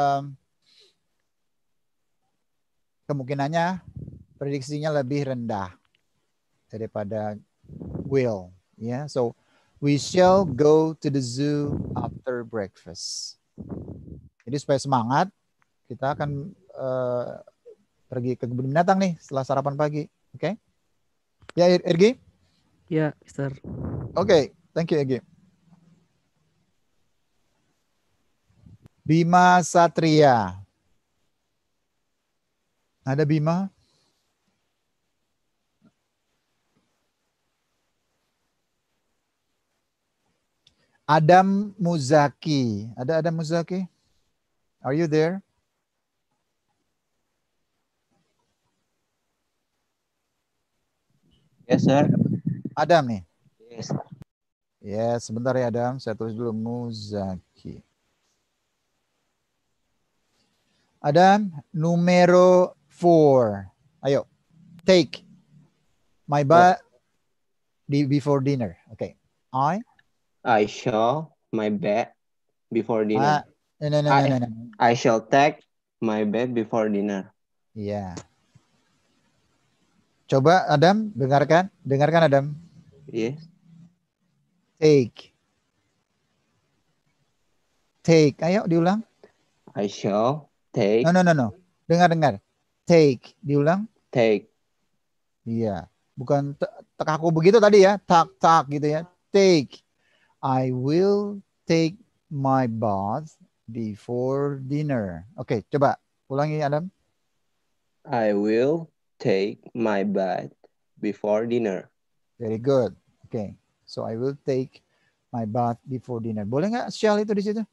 kemungkinannya prediksinya lebih rendah daripada will. Ya, so we shall go to the zoo after breakfast. Jadi supaya semangat, kita akan pergi ke kebun binatang nih setelah sarapan pagi. Oke? Ya, Irgi? Ya, Mister. Oke, thank you, Irgi. Bima Satria. Ada Bima? Adam Muzaki. Ada Adam Muzaki? Are you there? Yes, sir. Adam nih? Yes. Yes, sebentar ya Adam. Saya tulis dulu Muzaki. Adam, numero 4. Ayo, take my bath before dinner. Okay. I shall my bed before dinner. No. I shall take my bed before dinner. Iya. Coba Adam, dengarkan. Dengarkan Adam. Yes. Take. Take. Ayo diulang. I shall take. No. Dengar. Take. Diulang. Take. Iya. Bukan tekaku begitu tadi ya. Tak gitu ya. Take. I will take my bath before dinner. Oke, coba ulangi Adam. I will take my bath before dinner. Very good. Okay. So I will take my bath before dinner. Boleh nggak shall itu di situ?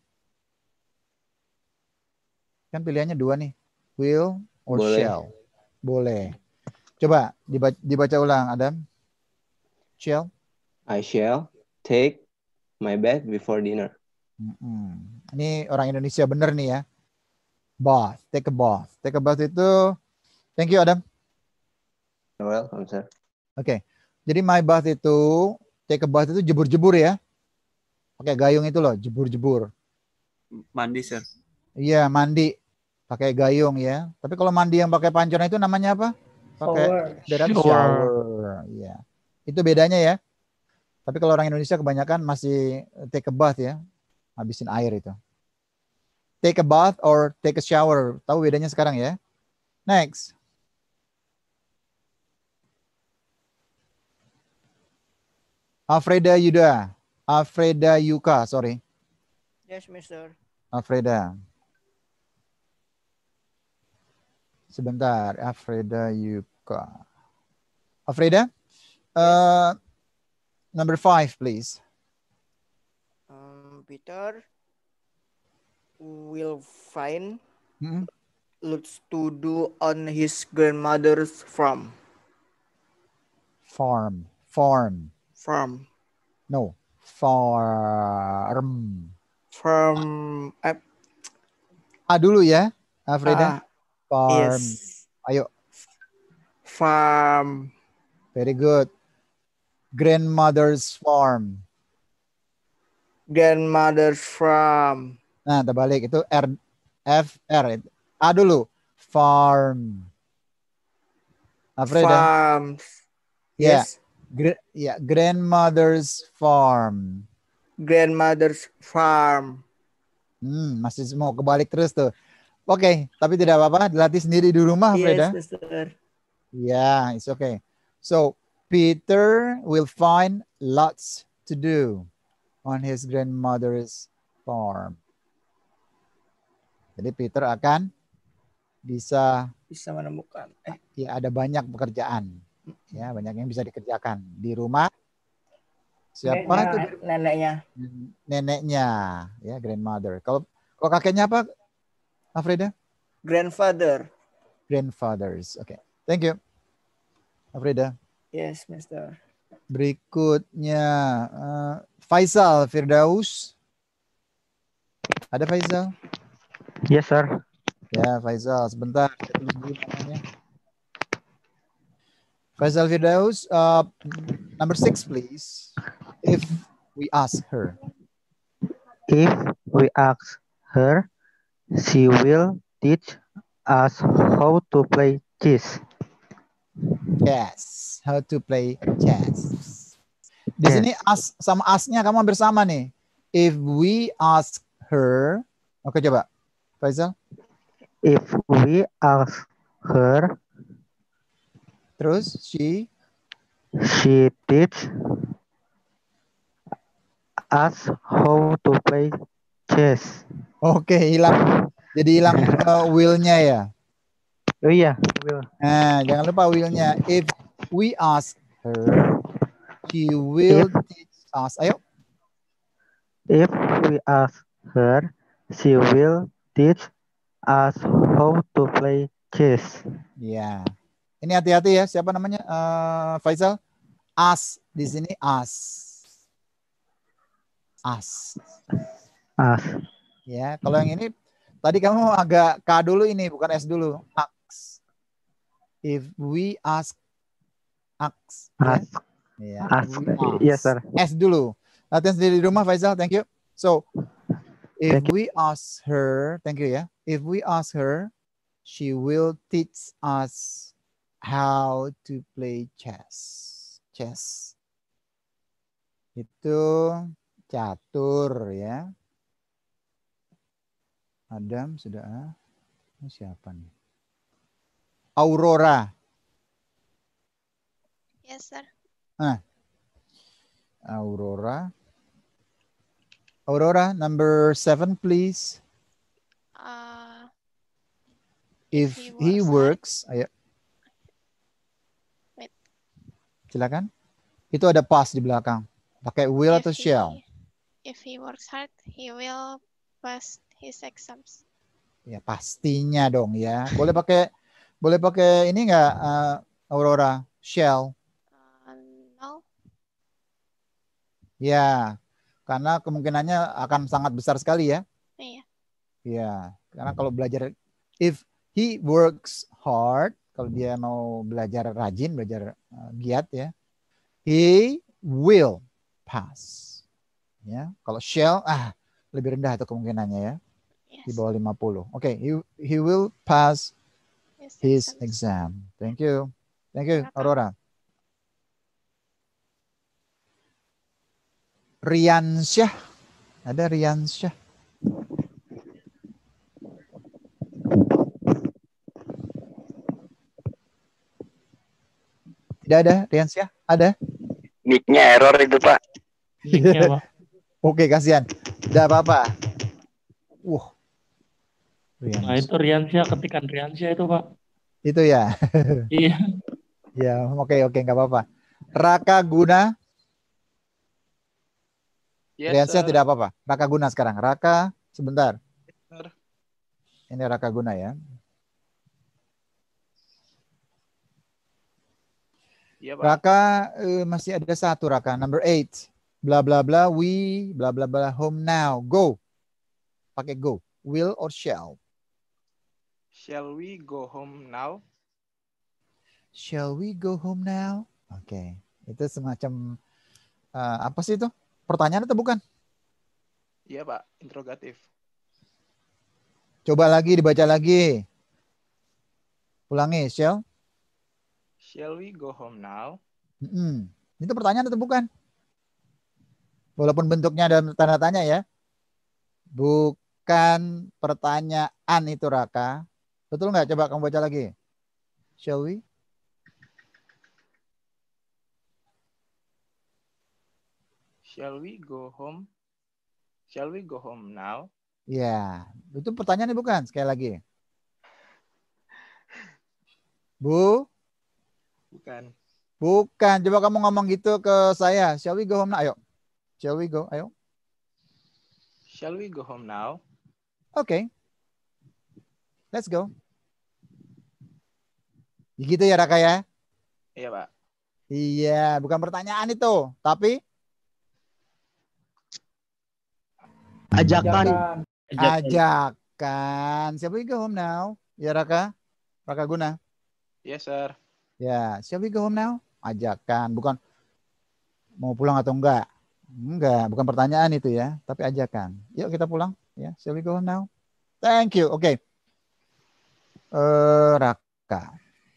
Kan pilihannya 2 nih. Will or Boleh. shall? Boleh. Coba dibaca ulang Adam. Shall? I shall take my bath before dinner. Ini orang Indonesia bener nih ya. Bath, take a bath. Take a bath itu, thank you Adam. You're welcome, sir. Oke. Jadi my bath itu, take a bath itu jebur-jebur ya. Pakai gayung itu loh, jebur-jebur. Mandi, sir. Iya, mandi. Pakai gayung ya. Tapi kalau mandi yang pakai pancon itu namanya apa? Pakai shower. Iya. Itu bedanya ya. Tapi kalau orang Indonesia kebanyakan masih take a bath ya. Habisin air itu. Take a bath or take a shower. Tahu bedanya sekarang ya. Next. Alfreda Yuka, sorry. Yes, Mister. Alfreda. Sebentar, Alfreda Yuka. Alfreda, number 5, please. Peter will find lots to do on his grandmother's farm. Farm. No, farm. Dulu ya, Alfreda. Farm. Yes. Ayo. Farm. Very good. Grandmother's farm. Grandmother's farm. Nah, terbalik itu R. A dulu. Farm. Alfreda. Farms. Yes. Grandmother's farm. Grandmother's farm. Masih mau kebalik terus tuh. Oke, tapi tidak apa-apa. Dilatih sendiri di rumah, Alfreda. Yes, Mister. Yeah, it's okay. So, Peter will find lots to do on his grandmother's farm. Jadi Peter akan bisa menemukan. Ya, ada banyak pekerjaan. Ya, banyak yang bisa dikerjakan di rumah Siapa itu? Neneknya. Neneknya, ya, grandmother. Kalau kakeknya apa, Afrida? Grandfather. Grandfathers. Oke. Thank you, Afrida. Yes, Mister. Berikutnya Faisal Firdaus. Ada Faisal? Yes, sir. Ya, Faisal. Sebentar. Saya tulis dulu namanya. Faisal Firdaus, number 6, please. If we ask her. If we ask her, she will teach us how to play chess. Yes, how to play chess. Di sini as sama asnya kamu hampir sama nih. If we ask her, oke coba, Faisal. If we ask her, terus she teach us how to play chess. Oke, hilang. Jadi hilang will-nya ya. Oh iya, will. Nah, jangan lupa will-nya. If we ask her, she will teach us. Ayo. If we ask her, she will teach us how to play chess. Ya. Ini hati-hati ya. Siapa namanya? Faisal. Us di sini us. Us. Us. Ya, kalau yang ini tadi kamu agak K dulu ini, bukan S dulu. Ask. If we ask. Ask. Ask. Ya. Ask. Yes, sir. S dulu. Latihan sendiri di rumah, Faisal. Thank you. So, if we ask her, thank you ya. If we ask her, she will teach us how to play chess. Chess. Itu catur ya. Adam sudah. Ini siapa nih? Aurora. Yes, sir. Aurora. Aurora, number 7, please. If he works, ayo. Wait. Silakan. Itu ada pass di belakang. Pakai will atau shall? If he works hard, he will pass his exams. Ya pastinya dong ya. Boleh pakai ini enggak Aurora? Shall? No. Ya, karena kemungkinannya akan sangat besar sekali ya. Iya. Ya, karena kalau belajar, if he works hard, kalau dia mau belajar rajin, belajar giat ya, he will pass. Ya, kalau shall, lebih rendah itu kemungkinannya ya. Yes. Di bawah 50. Oke, he will pass his exam. Thank you. Thank you, Aurora. Riansyah. Ada Riansyah. Tidak ada Riansyah? Ada? Mic-nya error itu, Pak. Oke, kasihan. Tidak apa-apa. Nah, itu Riansyah, ketikan Riansyah itu, Pak. Itu ya? Iya. Ya, oke, nggak apa-apa. Raka Guna. Yes, Riansyah sir. tidak apa-apa. Raka Guna sekarang. Raka, sebentar. Sir. Ini Raka Guna ya. Iya, Pak. Raka masih ada satu Raka. Number 8. Bla bla bla. We bla bla bla. Home now. Go. Pakai go. Will or shall? Shall we go home now? Shall we go home now? Oke. Itu semacam apa sih itu? Pertanyaan atau bukan? Iya, Pak. Interrogatif. Coba lagi, dibaca lagi. Ulangi, shall? Shall we go home now? Itu pertanyaan atau bukan? Walaupun bentuknya ada tanda tanya ya. Bukan pertanyaan itu, Raka. Betul nggak? Coba kamu baca lagi. Shall we? Shall we go home? Shall we go home now? Ya, itu pertanyaannya bukan. Sekali lagi. Bu? Bukan. Bukan. Coba kamu ngomong gitu ke saya. Shall we go home now? Ayo. Shall we go? Ayo. Shall we go home now? Okay. Let's go. Gitu ya Raka ya? Iya, Pak. Iya, bukan pertanyaan itu, tapi Ajakan. ajakan. Shall we go home now? Ya Raka? Raka Guna? Yes, sir. Ya, shall we go home now? Ajakan, bukan mau pulang atau enggak. Enggak, bukan pertanyaan itu ya, tapi ajakan. Yuk kita pulang. Ya, shall we go home now? Thank you. Oke. Raka.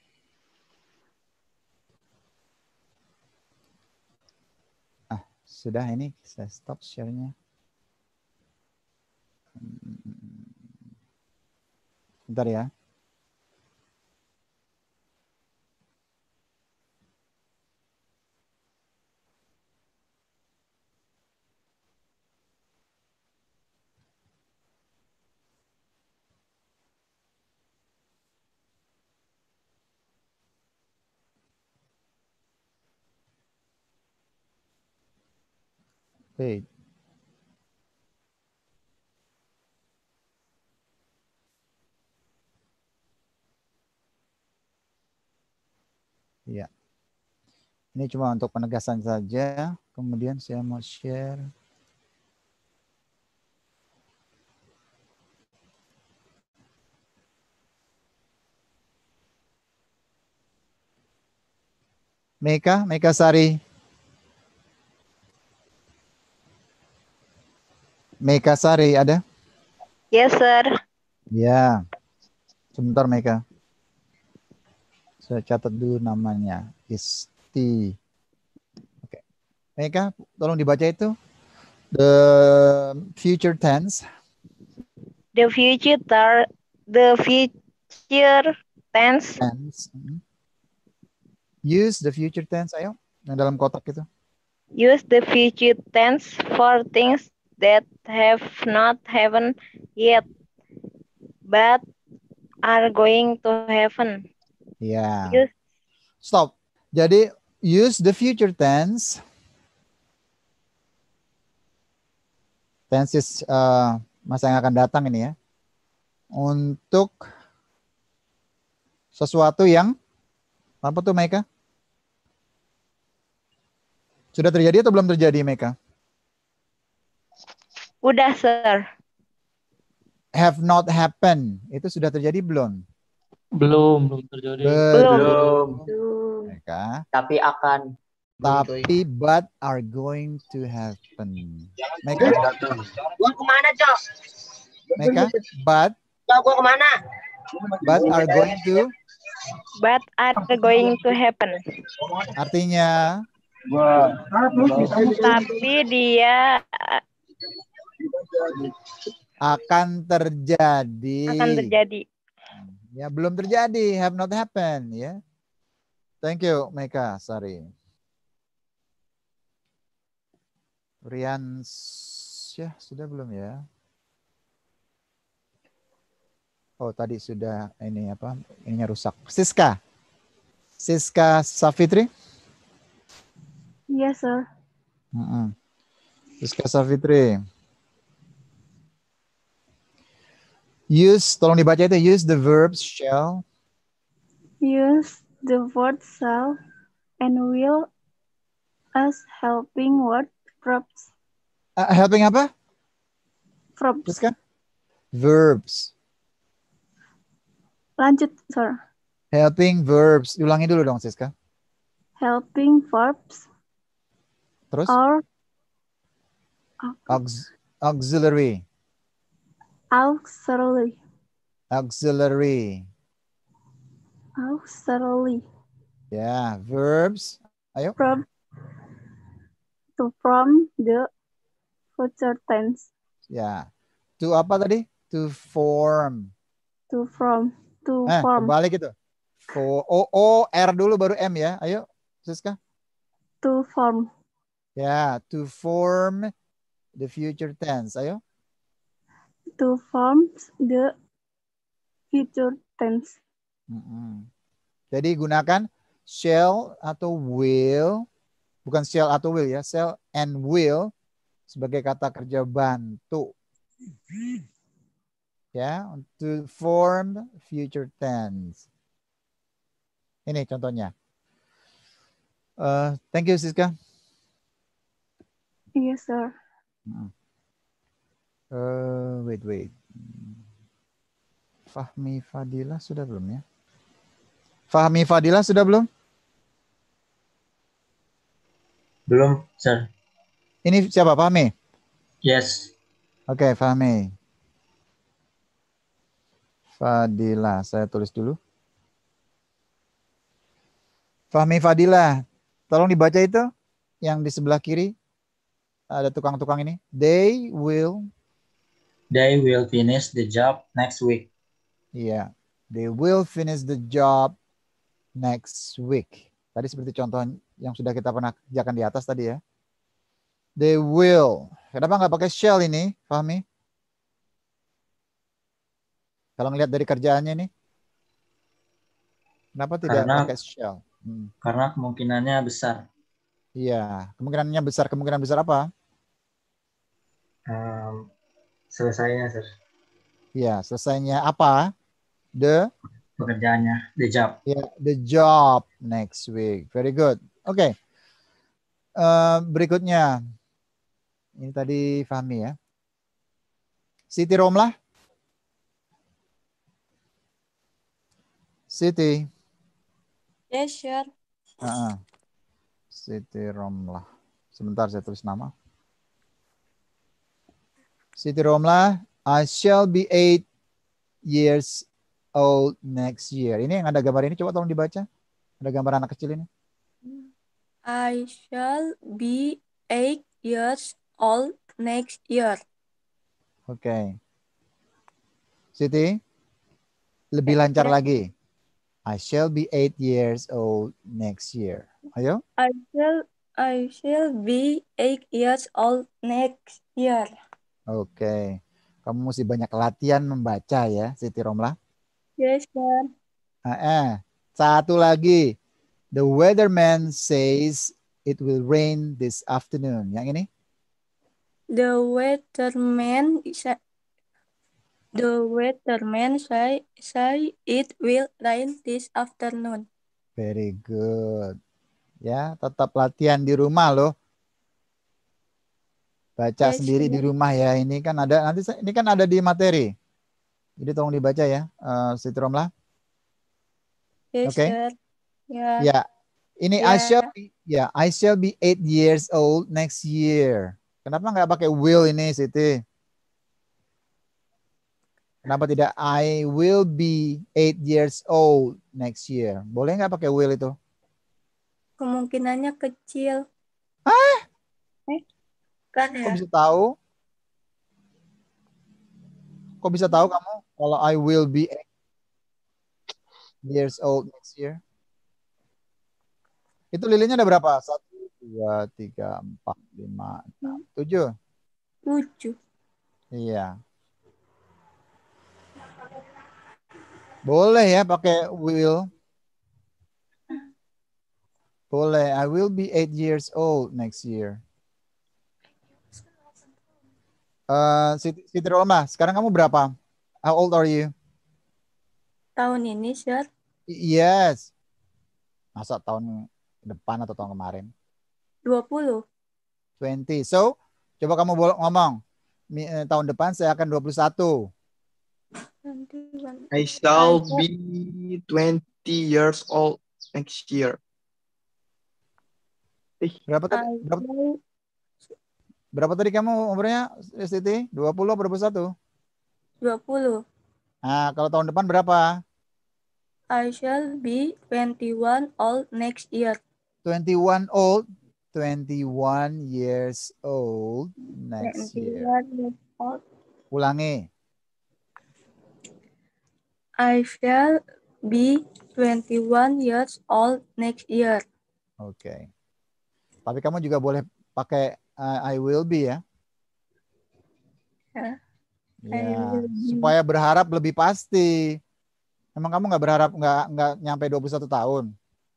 Sudah ini saya stop share-nya. Bentar ya. Wait. Ya. Ini cuma untuk penegasan saja. Kemudian saya mau share. Meka Sari. Meka Sari ada? Yes, sir. Ya. Sebentar Meka. Saya catat dulu namanya. Isti. Oke. Meka, tolong dibaca itu. The future tense. The future tense. Use the future tense, ayo. Yang dalam kotak itu. Use the future tense for things that have not happened yet, but are going to happen. Ya. Use. Stop. Jadi use the future tense. Tense is masa yang akan datang ini ya. Untuk sesuatu yang apa tuh Meka? Sudah terjadi atau belum terjadi Meka? Udah, sir. Have not happened. Itu sudah terjadi belum? Belum terjadi. Belum. Meka. Tapi akan. Tapi but are going to happen. Meka? Gua kemana, Cok? Meka? But? Cok, gua kemana? But are going to? But are going to happen. Artinya? Tapi dia akan terjadi. Akan terjadi. Ya, belum terjadi. Have not happened. Ya. Thank you, Meka. Sorry. Rian, ya sudah belum ya? Oh, tadi sudah ini apa? Ininya rusak. Siska Safitri? Yes, sir. Siska Safitri. Use, tolong dibaca itu. Use the verb shall. Use the word shall and will as helping word verbs. Helping apa? Verbs. Siska? Verbs. Lanjut, sir. Helping verbs. Ulangi dulu dong, Siska. Helping verbs. Terus? Or auxiliary. Auxiliary. Auxiliary. Auxiliary. Ya, verbs. Ayo. From the future tense. Ya. To apa tadi? To form. To form. To form. Kembali gitu. O, R dulu baru M ya. Ayo, Siska. To form. Ya, to form the future tense. Ayo. To form the future tense. Jadi gunakan shall atau will. Bukan shall atau will ya. Shall and will sebagai kata kerja bantu. Ya, to form future tense. Ini contohnya. Thank you, Siska. Yes, sir. Wait. Fahmi Fadila sudah belum ya? Fahmi Fadila sudah belum? Belum, sir. Ini siapa, Fahmi? Yes. Oke, Fahmi. Fadila, saya tulis dulu. Fahmi Fadila, tolong dibaca itu yang di sebelah kiri. Ada tukang-tukang ini. They will finish the job next week. Iya, they will finish the job next week. Tadi seperti contoh yang sudah kita pernah kerjakan di atas tadi ya. They will. Kenapa nggak pakai shall ini, Fahmi? Kalau ngelihat dari kerjaannya nih, kenapa tidak pakai shall? Karena kemungkinannya besar. Iya, kemungkinannya besar. Kemungkinan besar apa? Selesainya, sir. Iya, selesainya apa? Pekerjaannya, the job. Ya, the job next week. Very good. Oke. Berikutnya, ini tadi Fahmi ya. Siti Romlah. Siti. Yes, sure. Siti Romlah. Sebentar saya tulis nama. Siti Romlah, I shall be 8 years old next year. Ini yang ada gambar ini, coba tolong dibaca. Ada gambar anak kecil ini. I shall be 8 years old next year. Oke. Siti, lebih lancar lagi. I shall be 8 years old next year. Ayo. I shall be 8 years old next year. Oke. Kamu mesti banyak latihan membaca ya, Siti Romlah. Yes, sir. Satu lagi. The weatherman says it will rain this afternoon. Yang ini? The weatherman say it will rain this afternoon. Very good. Ya, tetap latihan di rumah loh. Baca sendiri di rumah ya. Ini kan ada ini kan ada di materi. Jadi tolong dibaca ya, Siti Romlah. Yes, Oke. sir. Yeah. Ya. Ini I shall be 8 years old next year. Kenapa nggak pakai will ini, Siti? Kenapa tidak I will be 8 years old next year? Boleh nggak pakai will itu? Kemungkinannya kecil. Kan ya? Kok bisa tahu? Kok bisa tahu kamu kalau I will be 8 years old next year? Itu lilinnya ada berapa? 1, 2, 3, 4, 5, 6, 7. 7. Iya. Boleh ya pakai will. Boleh. I will be 8 years old next year. Siti Romlah, sekarang kamu berapa? How old are you? Tahun ini, sir. Yes. Masa tahun depan atau tahun kemarin? 20. 20. So, coba kamu ngomong. Tahun depan saya akan 21. I shall be 20 years old next year. Berapa tadi? Berapa tadi kamu umurnya, Siti? 20 atau 21? 20. Nah, kalau tahun depan berapa? I shall be 21 old next year. 21 old. 21 years old next year. 21 years old. Ulangi. I shall be 21 years old next year. Oke. Tapi kamu juga boleh pakai I will be ya. Ya, supaya berharap lebih pasti. Emang kamu nggak berharap nggak nyampe 21 tahun?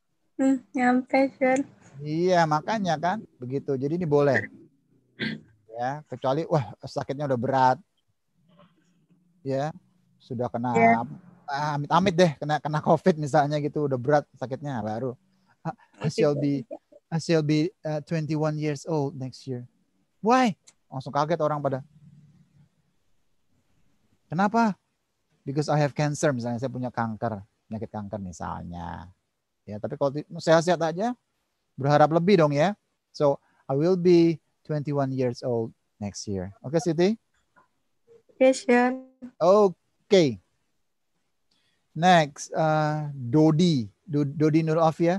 Nyampe, sir. Iya, makanya kan begitu. Jadi ini boleh. Ya, kecuali wah sakitnya udah berat. Ya, sudah kena amit-amit deh kena COVID misalnya gitu, udah berat sakitnya baru I shall be 21 years old next year. Why? Langsung kaget orang pada. Kenapa? Because I have cancer, misalnya saya punya kanker, penyakit kanker misalnya. Ya, tapi kalau sehat-sehat aja, berharap lebih dong ya. So, I will be 21 years old next year. Oke, Siti? Yes, sir. Oke. Next, Dodi. Dodi Nur Afia.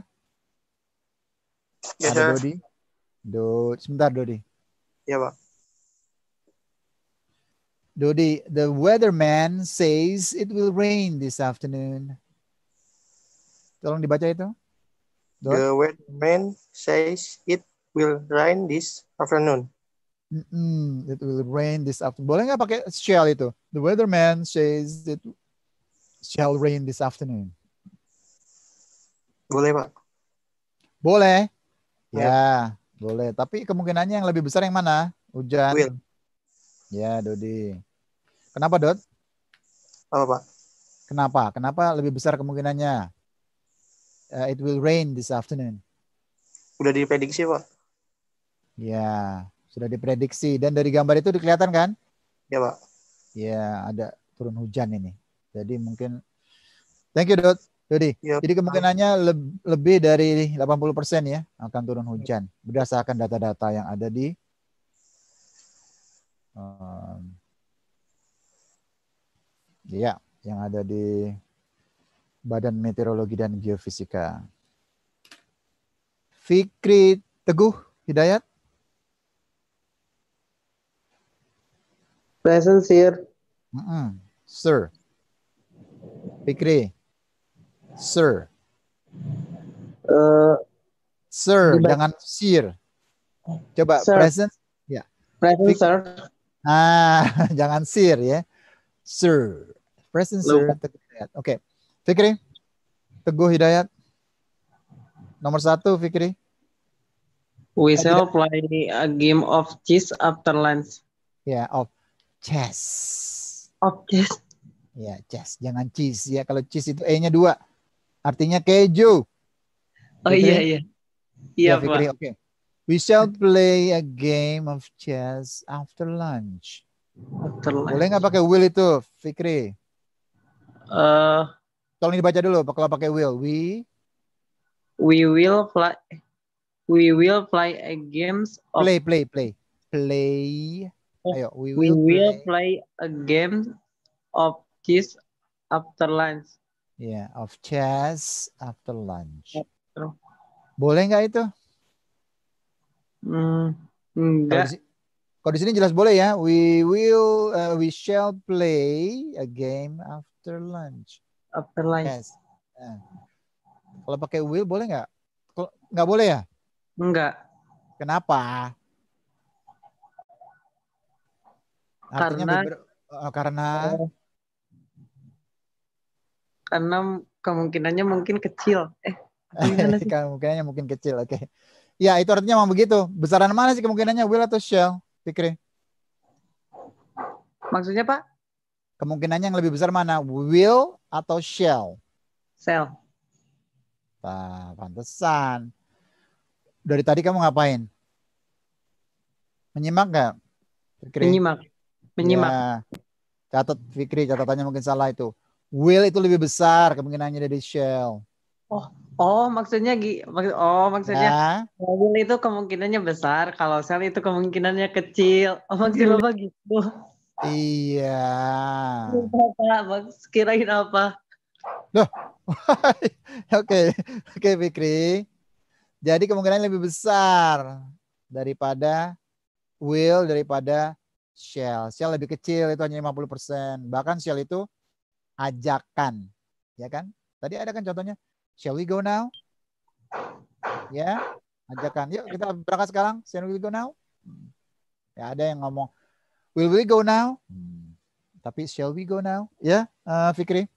Yes, Ada sir. Dodi. Sebentar, Dodi. Ya, Pak. Dodi, the weatherman says it will rain this afternoon. Tolong dibaca itu. The weatherman says it will rain this afternoon. It will rain this afternoon. Boleh nggak pakai shall itu? The weatherman says it shall rain this afternoon. Boleh, Pak. Boleh. Ya, boleh. Tapi kemungkinannya yang lebih besar yang mana? Hujan. Will. Ya, Dodi. Kenapa, Dot? Apa, Pak? Kenapa? Kenapa lebih besar kemungkinannya? It will rain this afternoon. Udah diprediksi, Pak. Ya, sudah diprediksi. Dan dari gambar itu kelihatan kan? Ya, Pak. Ya, ada turun hujan ini. Jadi mungkin, thank you, Dodi. Ya, jadi kemungkinannya lebih dari 80% ya akan turun hujan. Berdasarkan data-data yang ada di ya, yang ada di Badan Meteorologi dan Geofisika. Fikri Teguh Hidayat. Present, sir. Sir. Fikri. Sir. Sir, jangan sir. Coba sir. Present. Ya. Present, sir. Jangan sir ya. Sir. Present, sir. Oke. Fikri. Teguh Hidayat. Nomor 1, Fikri. We shall play a game of chess after lunch. Ya, of chess. Of chess. Ya, chess. Jangan cheese ya. Kalau cheese itu E-nya 2. Artinya keju. Oh, iya, iya. Iya, Fikri. Pak. Oke. We shall play a game of chess after lunch. After lunch. Boleh nggak pakai will itu, Fikri? Tolong dibaca dulu. Kalau pakai will, we will play a games of play. Ayo, we will play a game of chess after lunch. Yeah, of chess after lunch. Boleh nggak itu? Enggak. Kalau di sini jelas boleh ya. We shall play a game after lunch. After lunch. Yes. Kalau pakai will boleh nggak? Nggak boleh ya? Enggak. Kenapa? Artinya karena kemungkinannya mungkin kecil. Kemungkinannya mungkin kecil. Oke. Ya, itu artinya memang begitu. Besaran mana sih kemungkinannya, will atau shall? Fikri. Maksudnya, Pak? Kemungkinannya yang lebih besar mana? Will atau shall? Shall. Nah, pantesan. Dari tadi kamu ngapain? Menyimak nggak? Fikri? Menyimak. Ya. Catat, Fikri, catatannya mungkin salah itu. Will itu lebih besar kemungkinannya dari shall. Maksudnya will itu kemungkinannya besar, kalau shall itu kemungkinannya kecil. Maksud Bapak gitu. Iya. Kirain apa? Loh. Oke, Fikri. Jadi kemungkinan lebih besar daripada will daripada shall. Shall lebih kecil, itu hanya 50%. Bahkan shall itu ajakan. Ya kan? Tadi ada kan contohnya. Shall we go now? Ya, ajakan. Yuk kita berangkat sekarang. Shall we go now? Ya, ada yang ngomong, will we go now? Tapi shall we go now? Ya, Fikri?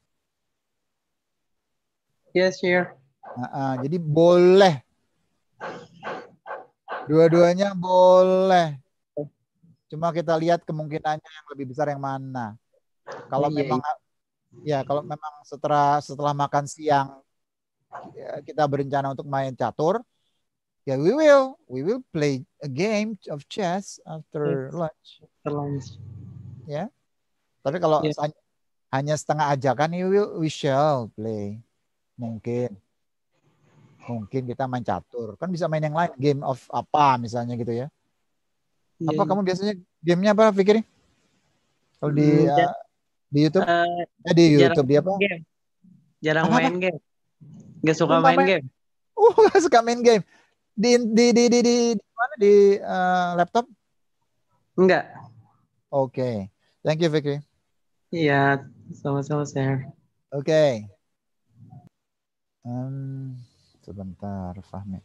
Yes, sure. Jadi boleh. Dua-duanya boleh. Cuma kita lihat kemungkinannya yang lebih besar yang mana. Kalau memang ya kalau memang setelah makan siang kita berencana untuk main catur, ya we will play a game of chess after lunch. Ya. Tapi kalau hanya setengah ajakan, we shall play. Mungkin kita main catur. Kan bisa main yang lain, game of apa misalnya gitu ya. Apa kamu biasanya gamenya apa, Fikri? Kalau di YouTube? Di YouTube dia apa? Game. Jarang main game. Gak suka main game. Gak suka main game. Di mana, di laptop? Enggak. Oke. Thank you, Fikri. Iya, sama-sama, Sir. Oke. Sebentar, Fahmi.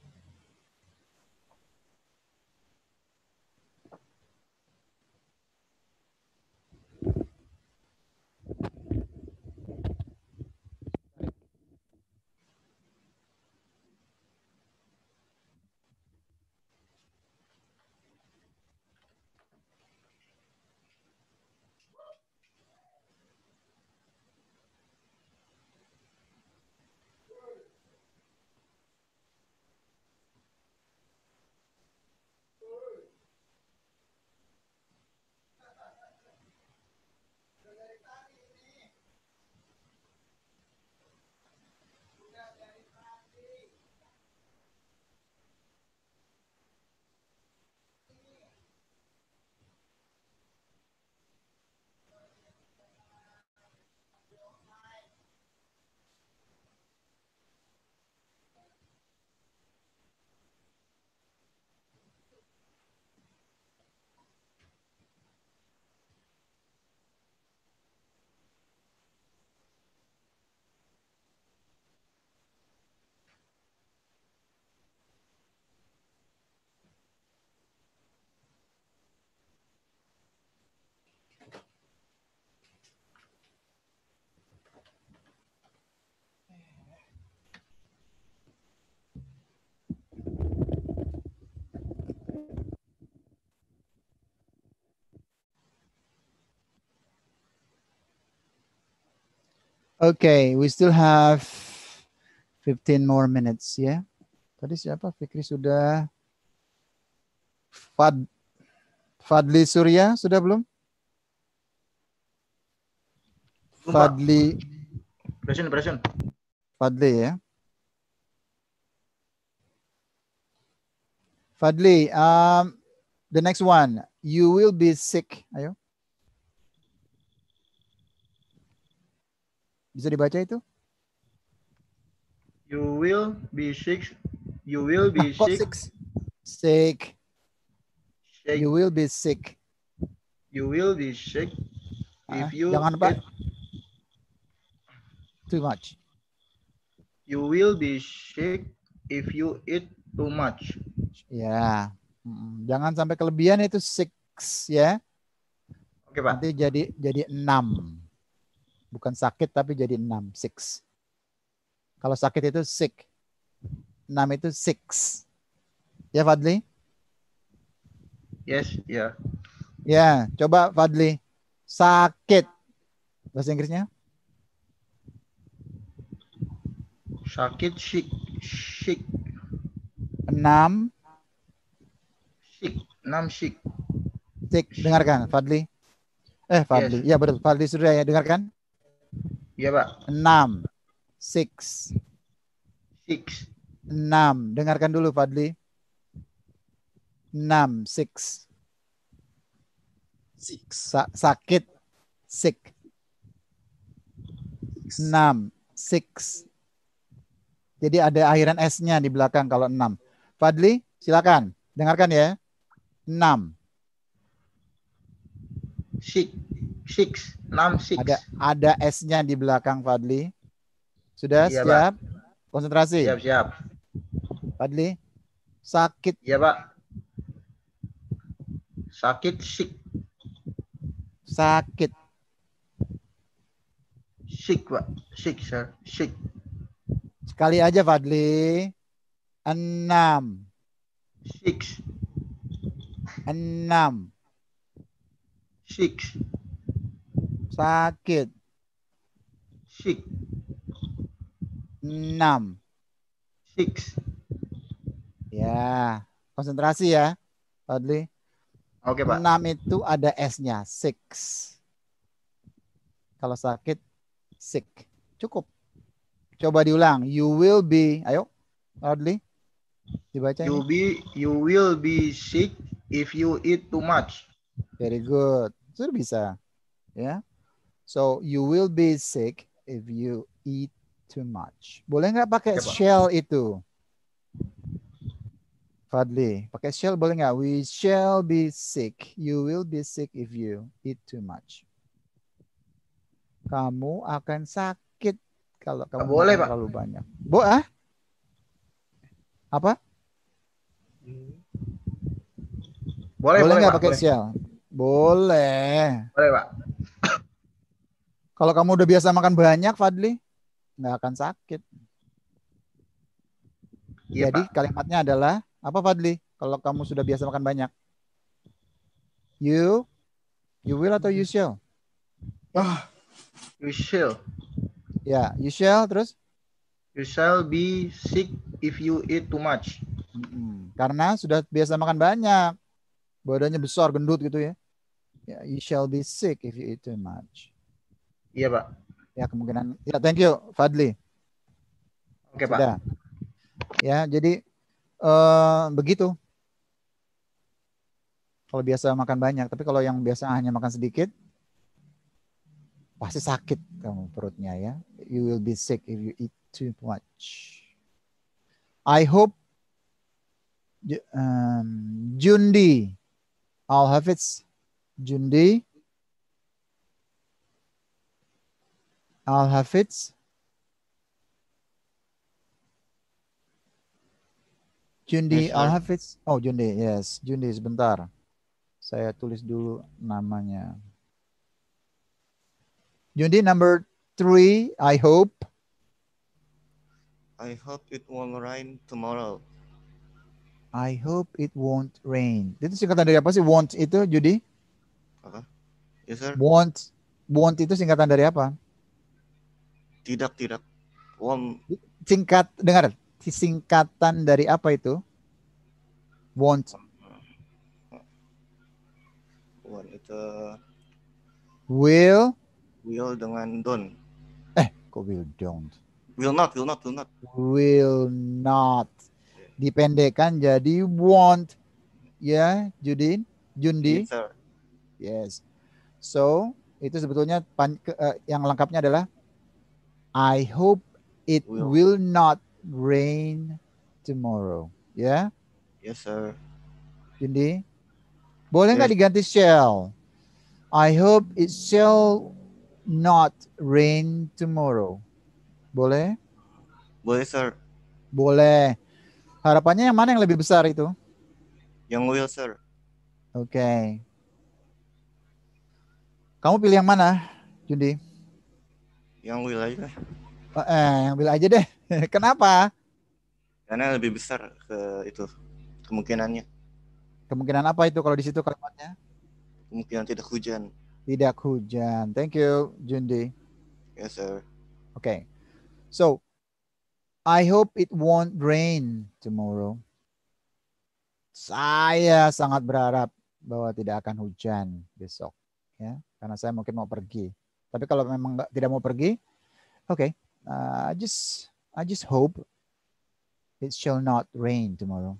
Okay, we still have 15 more minutes ya. Tadi siapa? Fikri sudah. Fadli Surya sudah belum? Fadli. Present. Fadli ya. Fadli, the next one. You will be sick. Ayo. Bisa dibaca itu? You will be sick. You will be sick. Sick. You will be sick. You will be sick if you jangan Pak. Too much. You will be sick if you eat too much. Ya. Jangan sampai kelebihan itu sick ya. Oke, Pak. Nanti jadi 6. Bukan sakit tapi jadi 6, 6. Kalau sakit itu sick. 6 itu 6. Ya Fadli? Yes, ya. Ya, coba Fadli. Sakit. Bahasa Inggrisnya? Sakit, sick. 6. Sick. 6 sick. Sick. Dengarkan Fadli. Fadli. Yes. Ya betul. Fadli sudah ya dengarkan? Iya, Pak. 6. 6. 6. Dengarkan dulu, Fadli. 6. 6. Sakit. Sick. 6. 6. Jadi ada akhiran S-nya di belakang kalau 6. Fadli, silakan. Dengarkan ya. 6. 6. 6. Ada S-nya di belakang Fadli. Sudah siap? Pak. Konsentrasi. Siap. Fadli, sakit. Iya, Pak. Sakit, sick. Sakit. Sick, Pak. Sick, sir. Sick. Sekali aja, Fadli. 6. 6. 6. 6. Sakit. 6. 6. 6. Ya, konsentrasi ya, Fadli. Oke, Pak. 6 itu ada S-nya, 6. Kalau sakit, sick. Cukup. Coba diulang. You will be, ayo, Fadli. Dibaca ini. You will be sick if you eat too much. Very good. Sudah bisa. Ya. So, you will be sick if you eat too much. Boleh nggak pakai shall itu? Fadli, pakai shall boleh nggak? We shall be sick. You will be sick if you eat too much. Kamu akan sakit kalau kamu boleh, makan Pak. terlalu banyak. Apa? Boleh nggak Pak, pakai boleh. shall? Boleh. Boleh, Pak. Kalau kamu udah biasa makan banyak, Fadli, nggak akan sakit. Iya, Jadi Pak. kalimatnya adalah apa, Fadli? Kalau kamu sudah biasa makan banyak, you will atau you shall? You shall. Ya, you shall terus? You shall be sick if you eat too much. Karena sudah biasa makan banyak, badannya besar, gendut gitu ya. Ya, you shall be sick if you eat too much. Iya, Pak. Ya, kemungkinan. Ya, thank you, Fadli. Oke, Sudah. Pak. Ya, jadi begitu. Kalau biasa makan banyak, tapi kalau yang biasa hanya makan sedikit, pasti sakit kamu perutnya ya. You will be sick if you eat too much. I hope Jundi, Al-Hafiz, Jundi, Al-Hafiz, Jundi, Yes, sir. Al-Hafiz. Oh, Jundi, yes. Jundi, sebentar. Saya tulis dulu namanya. Jundi, number 3, I hope. I hope it won't rain tomorrow. I hope it won't rain. Itu singkatan dari apa sih? Won't itu, Judy? Apa? Yes, sir. Won't itu singkatan dari apa? Tidak. Won't. Dengar. Singkatan dari apa itu? Won't. Won't itu Will dengan don't. Kok will don't? Will not. Will not. Dipendekkan jadi won't. Ya, Jundi? Yes, sir. Yes. So, itu sebetulnya yang lengkapnya adalah I hope it will not rain tomorrow. Ya? Yes, sir. Jundi? Boleh nggak diganti shall? I hope it shall not rain tomorrow. Boleh? Boleh, sir. Boleh. Harapannya yang mana yang lebih besar itu? Yang will, sir. Oke. Kamu pilih yang mana, Jundi? Yang will aja. Yang will aja deh. Kenapa? Karena lebih besar ke itu kemungkinannya. Kemungkinan apa itu kalau di situ kalimatnya? Kemungkinan tidak hujan. Tidak hujan. Thank you, Jundi. Yes, sir. Okay. So, I hope it won't rain tomorrow. Saya sangat berharap bahwa tidak akan hujan besok, ya, karena saya mungkin mau pergi. Tapi kalau memang tidak mau pergi, okay, I just hope it shall not rain tomorrow.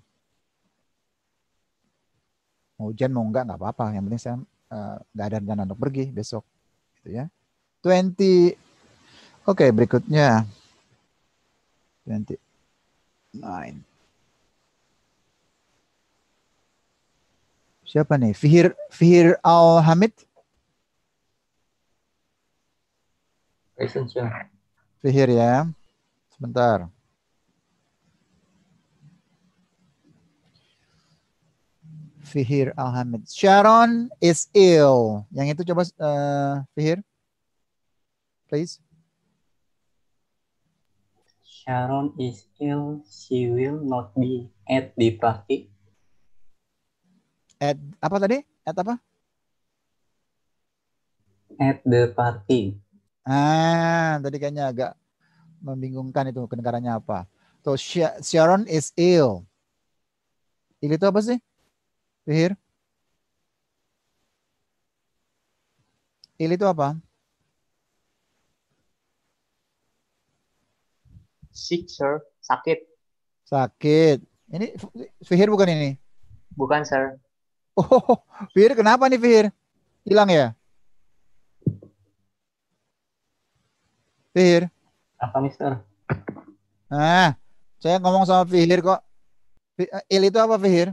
Mau hujan mau enggak apa-apa. Yang penting saya nggak ada rencana untuk pergi besok, gitu ya. 20. Oke, berikutnya 29. Siapa nih? Fihir Al-Hamid? Present, sir. Fihir ya. Sebentar. Fihir Al-Hamid. Sharon is ill. Yang itu coba Fihir. Please. Sharon is ill. She will not be at the party. At apa tadi? At apa? At the party. Tadi kayaknya agak membingungkan itu kedengarannya apa. So Sharon is ill. Ill itu apa sih? Fihir? Ill itu apa? Sick, sir. Sakit. Sakit. Ini Fihir bukan ini? Bukan, sir. Oh, Fihir kenapa nih Fihir? Hilang ya? Fihir? Apa, Mister? Saya ngomong sama Fihir kok. Il itu apa Fihir?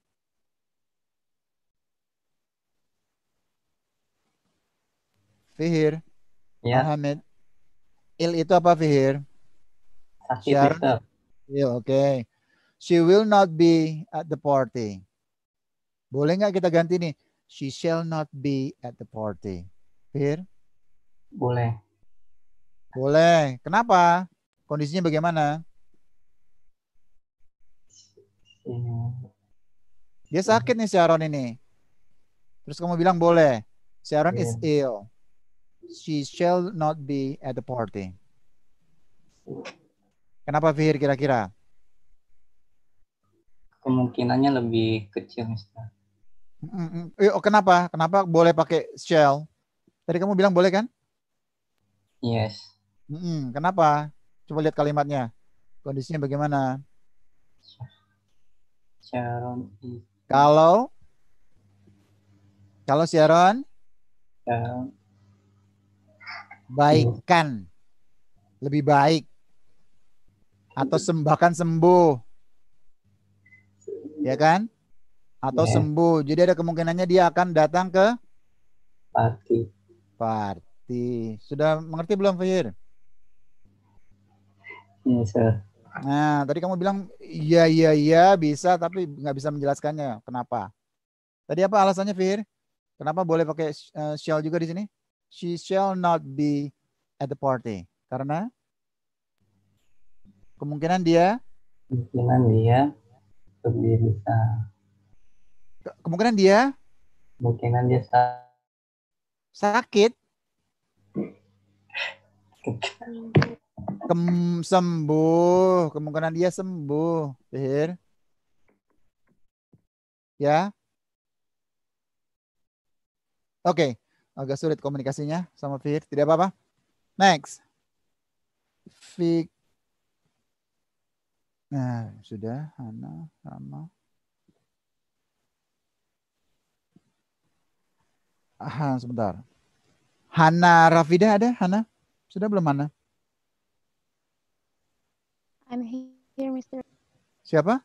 Fihir? Ya. Mohammed. Il itu apa Fihir? Sakit, Mister. Il, oke. She will not be at the party. Boleh nggak kita ganti nih? She shall not be at the party. Fihir? Boleh. Boleh. Kenapa? Kondisinya bagaimana? Dia sakit nih Sharon ini. Terus kamu bilang boleh. Sharon is ill. She shall not be at the party. Kenapa Fihir kira-kira? Kemungkinannya lebih kecil, Mister. Kenapa? Kenapa boleh pakai shall? Tadi kamu bilang boleh kan? Yes. Kenapa? Coba lihat kalimatnya. Kondisinya bagaimana? Sharon is... Kalau Sharon baikkan, lebih baik, atau bahkan sembuh, ya kan? Atau sembuh. Jadi ada kemungkinannya dia akan datang ke party. Sudah mengerti belum Fahir? Iya, sir. Nah, tadi kamu bilang iya bisa, tapi nggak bisa menjelaskannya. Kenapa? Tadi apa alasannya Fahir? Kenapa boleh pakai shall juga di sini? She shall not be at the party. Karena kemungkinan dia lebih bisa. Kemungkinan dia sakit. Sembuh. Kemungkinan dia sembuh. Fihir. Ya. Oke. Agak sulit komunikasinya sama Fihir. Tidak apa-apa. Next. Nah, sudah. Hana, Rama. Sebentar. Hana Rafida ada? Hana? Sudah belum Hana? I'm here, Mr. Siapa?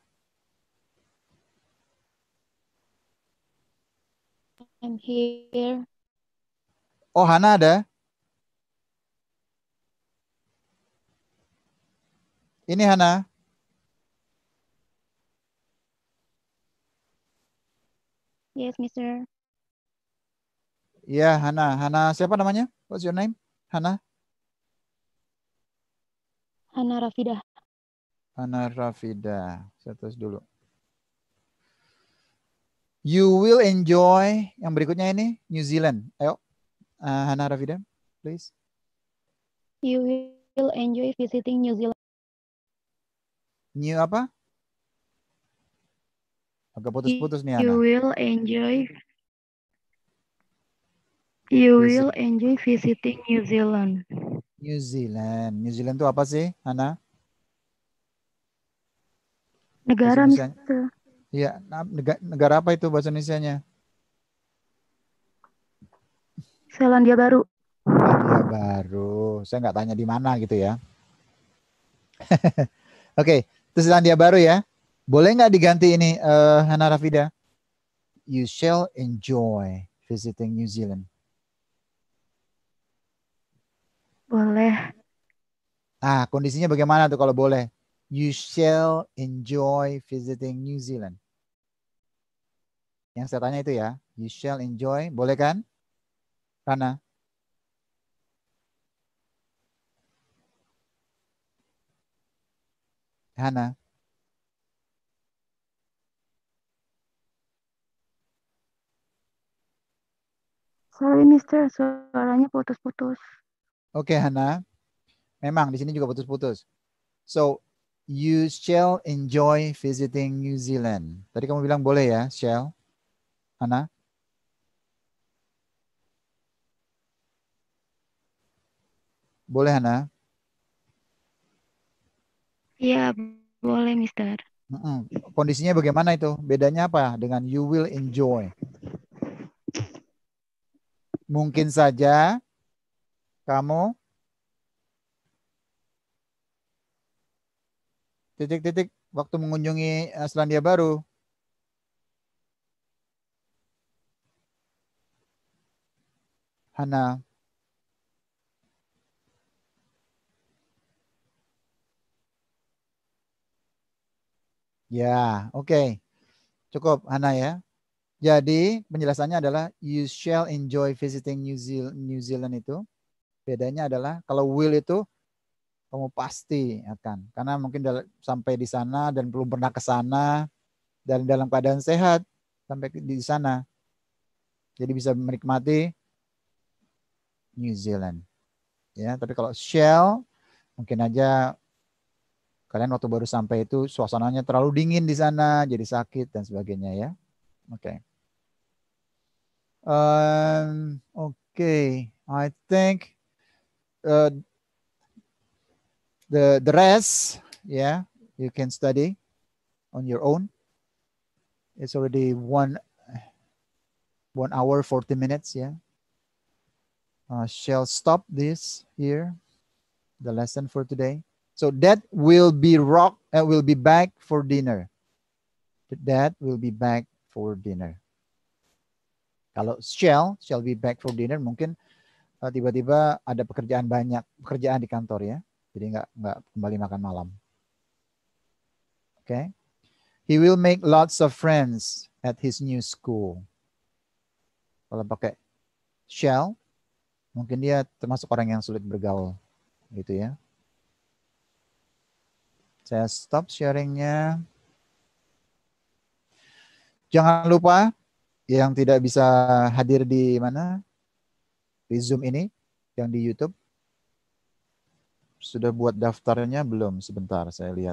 I'm here. Oh, Hana ada? Ini Hana. Yes, Mr. Iya, Hana. Hana siapa namanya? What's your name? Hana? Hana Rafida. Hana Rafida. Saya tulis dulu. You will enjoy. Yang berikutnya ini New Zealand. Ayo. Hana Rafida, please. You will enjoy visiting New Zealand. New apa? Agak putus-putus nih Hana. You will enjoy visiting New Zealand. New Zealand. New Zealand itu apa sih, Hana? Negara, Mister. Iya, negara apa itu bahasa Indonesianya? Selandia Baru. Selandia Baru. Saya nggak tanya di mana gitu ya. Oke, itu Selandia Baru ya. Boleh nggak diganti ini, Hana Rafida? You shall enjoy visiting New Zealand. Boleh. Kondisinya bagaimana tuh kalau boleh? You shall enjoy visiting New Zealand. Yang saya tanya itu ya. You shall enjoy. Boleh kan? Rana? Hana? Sorry, Mister, suaranya putus-putus. Oke, Hana. Memang di sini juga putus-putus. So, you shall enjoy visiting New Zealand. Tadi kamu bilang boleh ya, shall. Hana? Boleh, Hana? Iya, boleh, Mister. Kondisinya bagaimana itu? Bedanya apa dengan you will enjoy? Mungkin saja kamu titik-titik waktu mengunjungi Selandia Baru. Hana. Ya, oke. Cukup, Hana ya. Jadi penjelasannya adalah you shall enjoy visiting New Zealand itu. Bedanya adalah kalau will itu kamu pasti akan. Karena mungkin sampai di sana dan belum pernah ke sana dan dalam keadaan sehat sampai di sana. Jadi bisa menikmati New Zealand. Ya, tapi kalau shall mungkin aja kalian waktu baru sampai itu suasananya terlalu dingin di sana, jadi sakit dan sebagainya ya. Oke. Okay, I think the rest, yeah, you can study on your own. It's already 1 hour 40 minutes. Yeah. Shall stop this here, the lesson for today. So Dad will be back for dinner. Dad will be back for dinner. Kalau shall be back for dinner, mungkin tiba-tiba ada pekerjaan di kantor ya. Jadi nggak kembali makan malam. Oke. Okay. He will make lots of friends at his new school. Kalau pakai shall, mungkin dia termasuk orang yang sulit bergaul, gitu ya. Saya stop sharingnya. Jangan lupa yang tidak bisa hadir di mana? Di Zoom ini, yang di YouTube. Sudah buat daftarnya belum? Sebentar, saya lihat.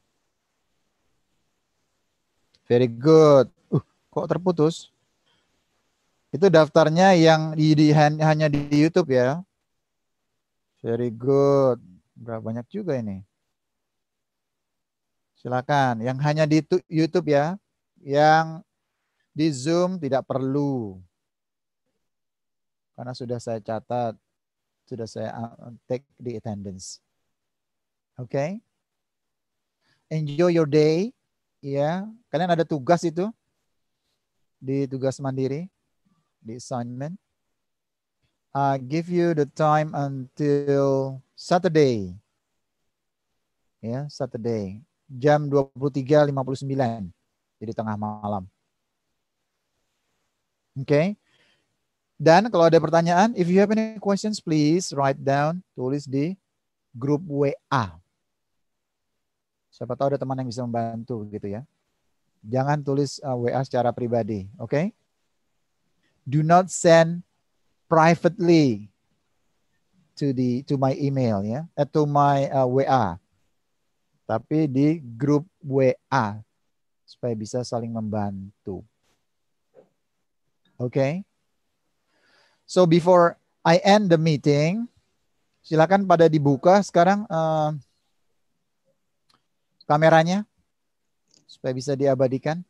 Very good. Kok terputus? Itu daftarnya yang hanya di YouTube ya. Very good. Berapa banyak juga ini? Silakan. Yang hanya di YouTube ya. Yang di Zoom tidak perlu. Karena sudah saya catat. Sudah saya take di attendance. Oke. Okay? Enjoy your day. Ya. Kalian ada tugas itu. Di tugas mandiri. Di assignment. Give you the time until Saturday. Ya, Saturday. Jam 23.59. Jadi tengah malam. Oke. Okay. Dan kalau ada pertanyaan, if you have any questions, please write down, tulis di grup WA. Siapa tahu ada teman yang bisa membantu gitu ya. Jangan tulis WA secara pribadi, oke? Okay? Do not send privately to my email ya, to my WA. Tapi di grup WA supaya bisa saling membantu. Oke? Okay? So before I end the meeting, silakan pada dibuka sekarang kameranya supaya bisa diabadikan.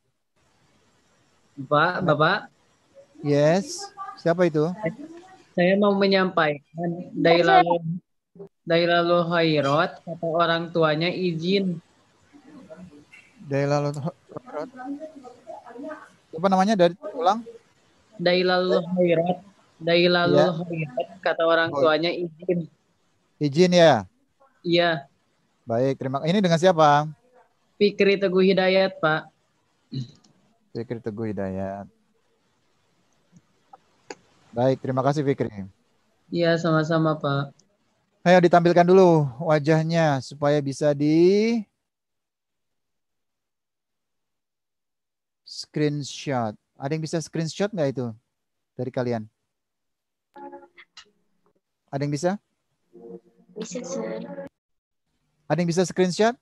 Bapak. Yes. Siapa itu? Saya mau menyampaikan Dailalul Khairat kata orang tuanya izin. Dailalul Khairat. Apa namanya? Dari ulang? Dailalul Khairat. Dailalul Khairat kata orang tuanya izin. Izin ya? Iya. Baik, terima kasih. Ini dengan siapa? Fikri Teguh Hidayat, Pak. Fikri Teguh Hidayat. Baik, terima kasih Fikri. Iya, sama-sama, Pak. Ayo ditampilkan dulu wajahnya supaya bisa di screenshot. Ada yang bisa screenshot nggak itu dari kalian? Ada yang bisa? Bisa, Sir. Ada yang bisa screenshot?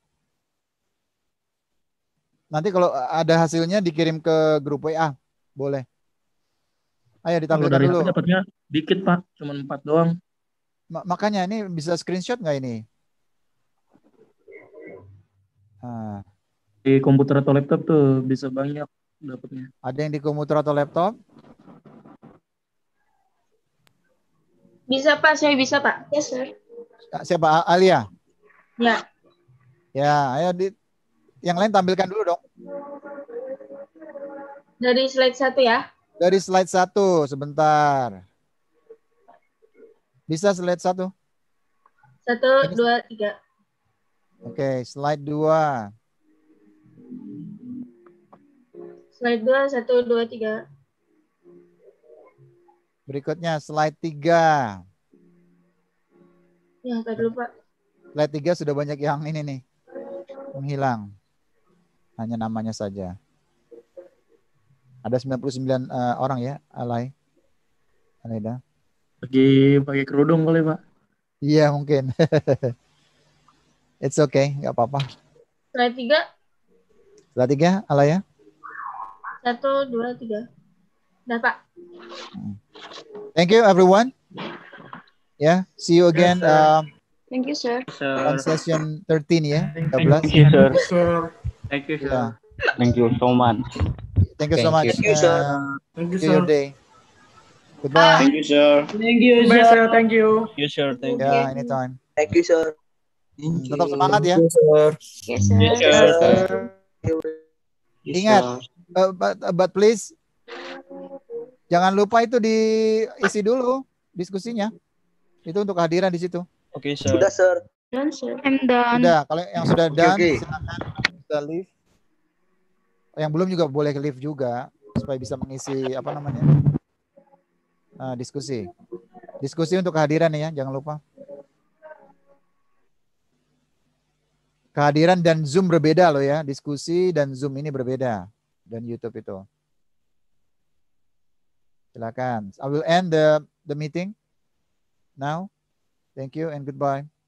Nanti kalau ada hasilnya dikirim ke grup WA. Boleh. Ayo Kalau ditampilkan dari dulu. aku dapatnya dikit Pak, cuma 4 doang. Makanya ini bisa screenshot nggak ini? Nah, Di komputer atau laptop tuh bisa banyak dapatnya. ada yang di komputer atau laptop? Bisa Pak, saya bisa Pak. Yes, Sir. Siapa? Alia? Ya. Ya, ayo yang lain tampilkan dulu dong. Dari slide 1 ya. Dari slide 1, sebentar. Bisa slide 1? 1, 2, 3. Oke, slide 2. Slide 2, 1, 2, 3. Berikutnya slide 3. Ya, tadi lupa. Slide 3 sudah banyak yang ini nih. Menghilang. Hanya namanya saja. Ada 99 orang ya, Alaida. Lagi pakai kerudung kali Pak. Iya mungkin. It's okay, nggak apa-apa. Slide 3. Slide 3, Alaya. 1, 2, 3. Udah Pak. Thank you everyone. Yeah, see you again. Thank you, Sir. On session 13 ya. Thank you, sir. Thank you, sir. Yeah. Thank you so much. Thank you so much. Thank you, sir. Thank you, See your sir. day. Goodbye. Thank you, sir. Thank you, Bye, sir. sir. Thank you. Thank you, sir. Thank you. Ya, anytime. Thank you, sir. Tetap semangat ya. Yes, Sir. Yes, sir. Ingat, but please jangan lupa itu diisi dulu diskusinya. Itu untuk kehadiran di situ. Oke, sir. Sudah, sir. Done, Sir. I'm done. Sudah, kalau yang sudah done oke. silakan bisa leave. Yang belum juga boleh leave juga supaya bisa mengisi apa namanya? Diskusi. Diskusi untuk kehadiran ya, jangan lupa. Kehadiran dan Zoom berbeda loh ya. Diskusi dan Zoom ini berbeda. Dan YouTube itu. Silakan. I will end the meeting now. Thank you and goodbye.